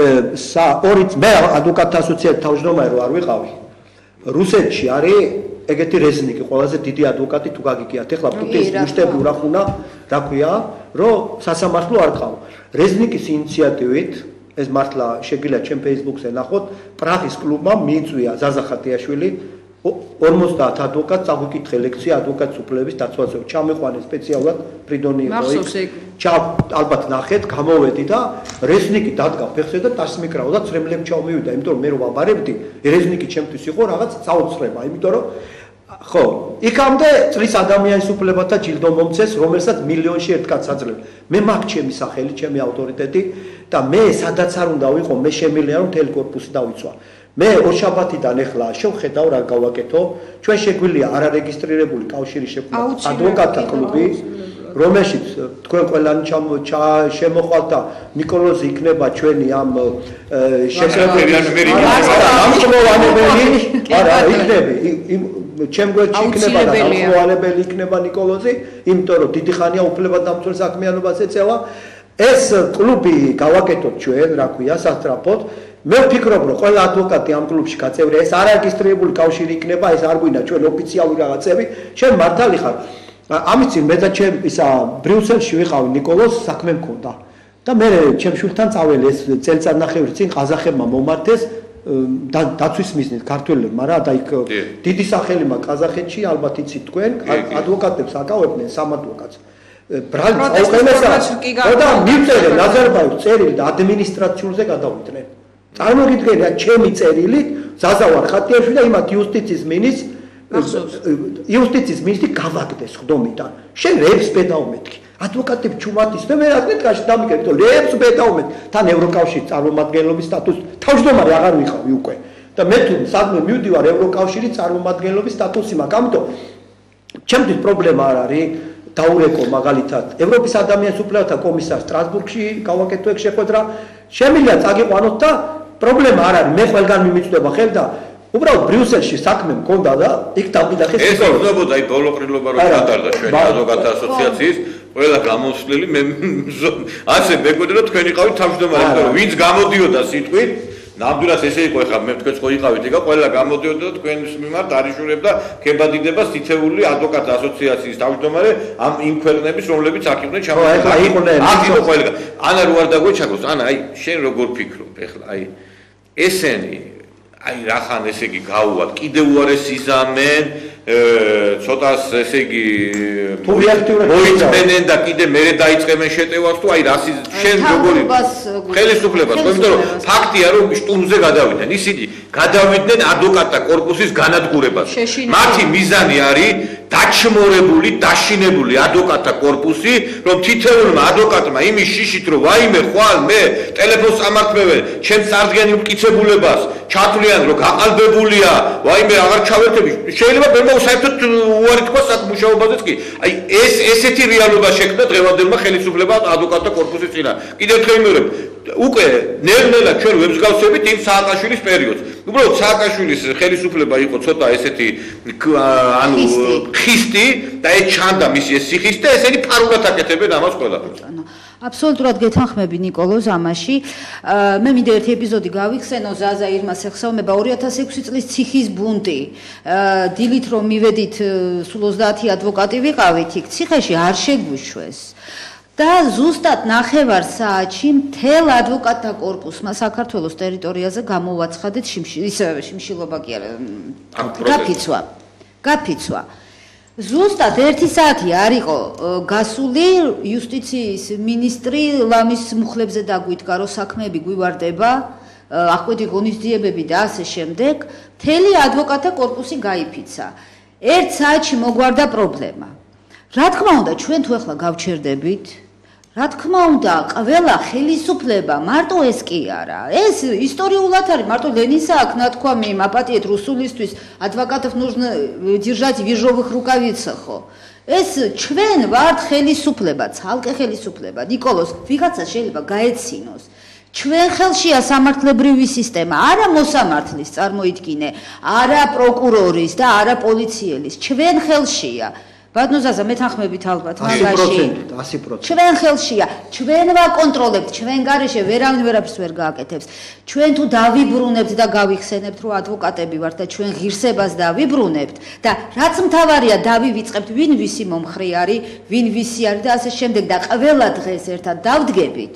S2: ორი მე ადვოკატთა ასოციაციის თავმჯდომარე რო არ ვიყავი რუსეთში არის ეგეთი რეზნიკი ყველაზე დიდი ადვოკატი თუ გაგიგიათ ეხლა პუტინის მუშტები ურახუნა რა ქვია რომ სასამართლო არ ყავ რეზნიკის ინიციატივით ეს მართლა შეგიძლია ჩემ Facebook-ზე ნახოთ პრაღის კლუბმა მიიწვია ზაზა ხატიაშვილი ორმოცდაათ ადვოკატს წაგვიკითხე ლექცია ადვოკატის უფლებების დაცვაზე ჩამეყვანე სპეციალურად ფრიდონი იყო ჩა ალბათ ნახეთ გამოვედი და რეზნიკი დადგა ფეხზე და ტას მიკრავდა და ცრემლები ჩავმივიდა იმიტომ რომ მე რო ვაბარებდი რეზნიკი ჩემთვის იყო რაღაც წაუცხრება იმიტომ რომ ხო იქამდე წლის ადამიანის უფლებათა ჯილდო მომცეს რომელსაც მილიონში ერთ კაცს აძლევს მე მაგ ჩემი სახელი ჩემი ავტორიტეტი და მე სადაც არ უნდა ვიყო მე შემიძლია რომ მთელი корпуსი დავიცვა მე ორშაბათიდან ეხლა შევხედავ რა გავაკეთო ჩვენ შეგვიძლია არარეგისტრირებული კავშირი შექმნა ადვოკატთა კლუბი რომელშიც თქვენ ყველანი შემოხვალთ და ნიკოლოზი იქნება ჩვენი ამ
S1: შესაძლებელი
S2: არა იქნება ჩემ გვერდში იქნება და დამხმოვანებელი იქნება ნიკოლოზი იმიტომ რომ დიდი ხანია უფლებადამცველ საქმიანობას ეწევა ეს კლუბი გავაკეთოთ ჩვენ რა ქვია სასტრაფოდ მე ვფიქრობ რომ ყველა ადვოკატი ამ კლუბში გაწევრია ეს არარეგისტრირებული კავშირი იქნება ეს არ გვინდა ჩვენ ოფიციალური რაღაცები ჩვენ მართალი ხარ ამის წინ მე და ჩემ ისა ბრიუსელში ვიყავი ნიკოლოზ საქმე მქონდა და მე ჩემ შვილთან წაველი ეს წელწადნახევრის წინ ყაზახებმა მომართეს დაცვის მიზნით ქართველებმა რა და იქ დიდი სახელი მაქვს ყაზახეთში ალბათ იცით თქვენ ადვოკატებს აკავებდნენ სამ ადვოკატს ბრალს აუყენესა და მივწერე ნაზარბაევს წერილი და ადმინისტრაციულზე გადავიდნენ წარმოგიდგენია ჩემი წერილით ზაზა ვარ ხატიაშვილი და იმათ იუსტიციის მინისტრს იუსტიციის მინისტრი გავაგდეს ხდომიდან. შენ რებს ბედაუმეთქი. ადვოკატები ჩუმატის და მე რაკეთ კაში დამიკე, იმიტომ რებს ბედაუმეთქი. თან ევროკავშირის წარმომადგენლობის სტატუსი თავმჯდომარე აღარ ვიყავი უკვე. და მე თუ სადმე მივდივარ ევროკავშირის წარმომადგენლობის სტატუსი მაქვს. ამიტომ ჩემთვის პრობლემა არ არის დაურეკო მაგალითად ევროპის ადამიანის უფლებათა კომისარ სტრასბურგში გავაკეთო ეგ შეხვედრა. შემიძლია წაგიყვანოთ და პრობლემა არ არის. მე ყველგან მიმიწვდება ხელ და უბრალოდ ბრიუსელში საქმე მქონდა და იქ დავიდახე
S1: ეს იქნებოდა აი ბოლოყრილობა რო ჩატარდა ჩვენი ადვოკატთა ასოციაციის ყველა გამოსვლელი მე ასე მეგონა რომ თქვენ იყავით თავმჯდომარე იმიტომ რომ ვინც გამოდიოდა სიტყვით ნამდვილად ესე იყო ხა მე თქვენც ხო იყავით ეკა ყველა გამოდიოდა და თქვენს მიმართ არიშურებდა ქებადიდებას თითეული ადვოკატთა ასოციაციის თავმჯდომარე ამ იმ ქვეყნების რომლებიც აქ იყვნენ ჩამოყალიბებული
S2: აი იყვნენ
S1: აქ იყო ყველა ანა რო არ დაგვეჩაგოს ანა აი შენ როგორ ფიქრობ ეხლა აი ესენი აი რახან ესე იგი გაუვათ კიდე უარეს იზამენ ცოტას ესე იგი
S2: თუ რეაქტიურად
S1: მოიწმენენ და კიდე მერე დაიწყებენ შეტევას თუ აი რას შენ როგორი ხელისუფლებას ხო იმიტომ რომ ფაქტია რომ შტურმზე გადავიდნენ ისინი გადავიდნენ ადვოკატთა კორპუსის განადგურებას მათი მიზანი არის დაჩმორებული დაშინებული ადვოკატთა კორპუსი რომ თითოეულმა ადვოკატმა იმის შიშით რომ ვაიმე ხვალ მე ტელეფონს ამართმევენ ჩემს წარდგენილ მტკიცებულებას ჩათვლიან რომ გაყალბებულია ვაიმე აღარ ჩავერთები შეიძლება მე საერთოდ უარი თქვა საკმუშაობაზეც კი აი ეს ესეთი რეალობა შექმნა დღევანდელმა ხელისუფლებამ ადვოკატთა კორპუსის წინა კიდევ ერთხელ ვიმეორებ უკვე ნელ-ნელა ჩვენ ვებსგავსებით იმ სააკაშვილის პერიოდს უბრალოდ სააკაშვილის ხელისუფლება იყო ცოტა ესეთი ანუ ხისტი და ეს ჩანდა მისი ეს სიხისტი და ესენი ფარულად აკეთებენ ამას ყველაფერს
S4: აბსოლუტურად გეთანხმები ნიკოლოზ ამაში. მე მინდა ერთი ეპიზოდი გავიხსენო ზაზა ირმას ეხსოვნება ორი ათას ექვსი წლის ციხის ბუნტი. დილით რომ მივედით სულ ოცდაათი ადვოკატი ვიყავით იქ ციხეში არ შეგვიშვეს. და ზუსტად ნახევარ საათში მთელ ადვოკატთა კორპუსმა საქართველოს ტერიტორიაზე გამოვაცხადეთ შიმშილობა კი არა გაფიცვა. გაფიცვა. ზუსტად ერთი საათი არ იყო გასული იუსტიციის მინისტრი ლამის მუხლებზე დაგვიდგა რომ საქმეები გვივარდება აღკვეთი ღონისძიებები და ასე შემდეგ მთელი ადვოკატთა კორპუსი გაიფიცა ერთ საათში მოგვარდა პრობლემა რა თქმა უნდა ჩვენ თუ ახლა გავჩერდებით რა თქმა უნდა ყველა ხელისუფლება მარტო ეს კი არა ეს ისტორიულად არის მარტო ლენინსა აქ ნათქვამი მაპატიეთ რუსულისთვის адвокатов нужно держать в ежовых рукавицах ხო ეს ჩვენ ვართ ხელისუფლება ცალკე ხელისუფლება ნიკოლოს ვიღაცა შეიძლება გაეცინოს ჩვენ ხელშია სამართლებრივი სისტემა არა მოსამართლის წარმოიდგინე არა პროკურორის და არა პოლიციელის ჩვენ ხელშია ბატონზაზა მეთანხმებით ალბათ მაგაში
S2: ასი პროცენტი
S4: ჩვენ ხელშია ჩვენ ვაკონტროლებთ ჩვენ გარეშე ვერავინ ვერაფერს ვერ გააკეთებს ჩვენ თუ დავიბრუნებთ და გავიხსენებთ რომ ადვოკატები ვართ და ჩვენ ღირსებას დავიბრუნებთ და რაც მთავარია დავივიწყებთ ვინ ვისი მომხრე არის ვინ ვისი არის და ასე შემდეგ და ყველა დღეს ერთად დავდგებით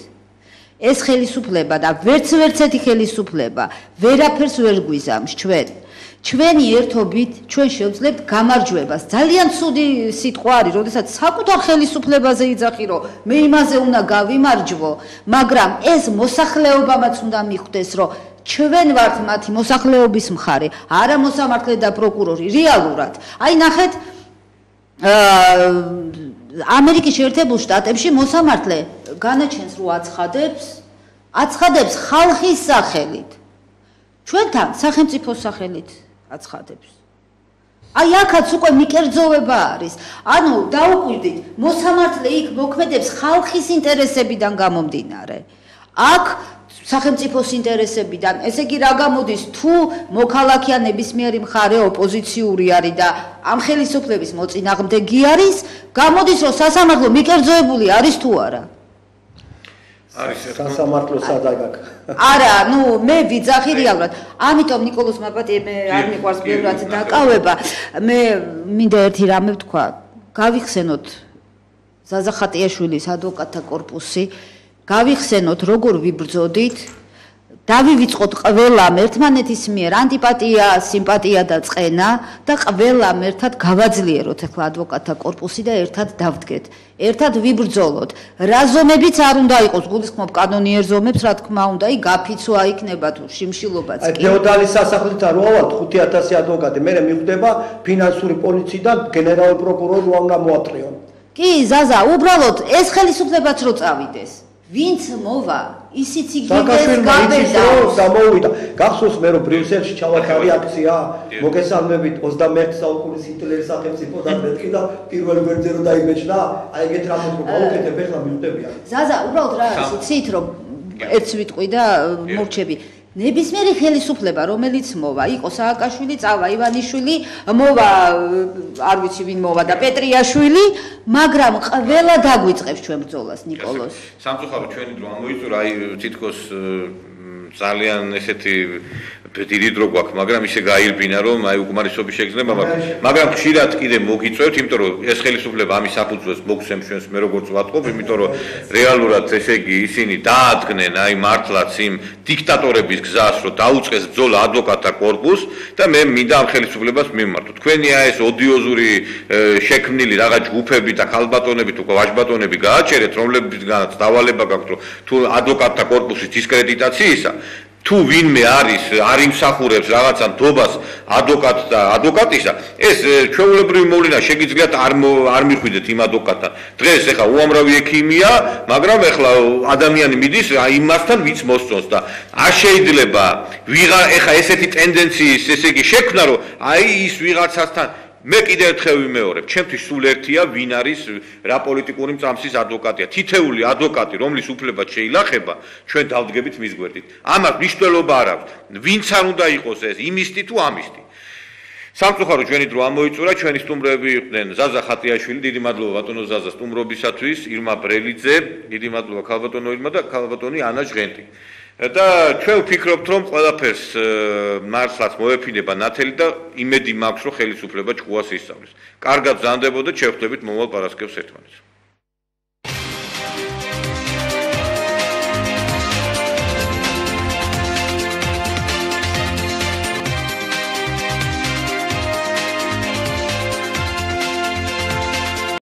S4: ეს ხელისუფლება და ვერც ვერცეთი ხელისუფლება ვერაფერს ვერ გვიზამს ჩვენ ჩვენი ერთობით ჩვენ შევძლებთ გამარჯვებას. ძალიან ცუდი სიტყვა არის, როდესაც საკუთარ ხელისუფლებაზე იძახი, რომ მე იმაზე უნდა გავიმარჯვო, მაგრამ ეს მოსახლეობამაც უნდა მიხვდეს, რომ ჩვენ ვართ მათი მოსახლეობის მხარე, არა მოსამართლე და პროკურორი, რეალურად. აი ნახეთ, ამერიკის შეერთებულ შტატებში მოსამართლე განაჩენს რო აცხადებს, აცხადებს ხალხის სახელით. ჩვენთან სახელმწიფოს სახელით აცხადებს. აი აქაც უკვე მიკერძოვება არის. ანუ დაუკვირდით, მოსამართლე იქ მოქმედებს ხალხის ინტერესებიდან გამომდინარე. აქ სახელმწიფოს ინტერესებიდან, ესე იგი რა გამოდის, თუ მოქალაქეა ნებისმიერი მხარე ოპოზიციური არის და ამ ხელისუფლების მოწინააღმდეგე არის, გამოდის, რომ სასამართლო მიკერძოებული არის თუ არა.
S1: არის
S2: სასამართლო სადაგაკ.
S4: არა, ნუ მე ვიძახი რეალურად. ამიტომ ნიკოლოს მაპატიე მე არ მიყვარს ბევრად დაკავება. მე მინდა ერთი რამე ვთქვა. გავიხსენოთ ზაზა ხატიაშვილის ადვოკატთა კორპუსი, გავიხსენოთ როგორ ვიბრძოდით დავივიწყოთ ყველამ ერთმანეთის მიერ ანტიპატია, სიმპათია და წყენა და ყველამ ერთად გავაძლიეროთ ახლა ადვოკატთა კორპუსი და ერთად დავდგეთ. ერთად ვიბრძოლოთ. რა ზომებიც არ უნდა იყოს, გულისხმობ კანონიერ ზომებს, რა თქმა უნდა, აი გაფიცვა იქნება თუ შიმშილობაც
S2: კი. აი ფეოდალის სასახლით არ ვავალთ ხუთი ათასი ადვოკატი, მე მიხვდება ფინანსური პოლიციიდან გენერალური პროკურორი რა უნდა მოატრიონ.
S4: კი, ზაზა, უბრალოდ ეს ხელისუფლებაც რო წავიდეს. ვინც მოვა, ისიც იგივეს გაბედა.
S2: გამოვიდა. გახსოვს მე რომ ბრიუსელში ჩავაქარი აქცია, მოგესალმებით ოცდამეერთე საუკუნის ჰიტლერის სახელმწიფო და მეთქი და პირველ გვერდზე რო დაიბეჭდა, აი ეგეთ რამებს რო გავუკეთებ, ეხლა მიხვდებიან.
S4: ზაზა, უბრალოდ რა, ცით რომ ერთს ვიტყვი და მორჩები. ნებისმიერი ხელისუფლება, რომელიც მოვა, იყო სააკაშვილი, წავა ივანიშვილი, მოვა, არ ვიცი ვინ მოვა და პეტრიაშვილი, მაგრამ ყველა დაგვიწყებს ჩვენ ბრძოლას, ნიკოლოს.
S1: სამწუხარო ჩვენი დრო ამოიწურა, აი თითქოს ძალიან ესეთი დიდი დრო გვაქვს, მაგრამ ისე გაირბინა, რომ აი უკმარისობი შეგრძნება, მაგრამ ხშირად კიდე მოგიწევთ, იმიტომ რომ ეს ხელისუფლება ამის საფუძველს მოგცემს ჩვენს მე როგორც ვატყობ, იმიტომ რომ რეალურად ესე იგი ისინი დაადგნენ აი მართლაც იმ დიქტატორების გზას, რომ დაუწყეს ბრძოლა ადვოკატთა კორპუსს და მე მინდა ამ ხელისუფლებას მიმართო. თქვენი აი ეს ოდიოზური შექმნილი რაღაც ჯგუფები და ქალბატონები თუ ვაჟბატონები გააჩერეთ, რომლებიდანაც დავალება გაქვთ, რომ თუ ადვოკატთა კორპუსის დისკრედიტაციისა თუ ვინმე არის არ იმსახურებს რაღაცა ნდობას ადვოკატ და ადვოკატისა, ეს ჩვეულებრივი მოვლენა შეგიძლიათ არ არ მიხვიდეთ იმ ადვოკატთან. დღეს ეხლა უამრავი ექიმია, მაგრამ ეხლა ადამიანი მიდის იმასთან ვინც მოსწონს და არ შეიძლება ვიღა ეხლა ესეთი ტენდენციის ესე იგი შექმნა, რომ აი ის ვიღაცასთან მე კიდევ ერთხელ ვიმეორებ, ჩემთვის სულ ერთია ვინ არის რა პოლიტიკური მწამსის ადვოკატია. თითეული ადვოკატი, რომლის უფლებაც შეილახება, ჩვენ დავდგებით მის გვერდით. ამას მნიშვნელობა არ აქვს. ვინც არ უნდა იყოს ეს, იმისტი თუ ამისტი. სამწუხარო ჩვენი დრო ამოიწურა, ჩვენი სტუმრები იყვნენ ზაზა ხატიაშვილი, დიდი მადლობა ბატონო ზაზა სტუმრობისათვის, ირმა ბრელიძე, დიდი მადლობა ქალბატონო ირმა და ქალბატონი ანა ჟღენტი. და ჩვენ ვფიქრობთ, რომ ყველაფერს მართლაც მოეფინება ნათელი და იმედი მაქვს, რომ ხელისუფლება ჭკუას ისწავლის. კარგად ზანდებოდეთ, შევხვდებით მომავალ პარასკევს ერთმანეთს.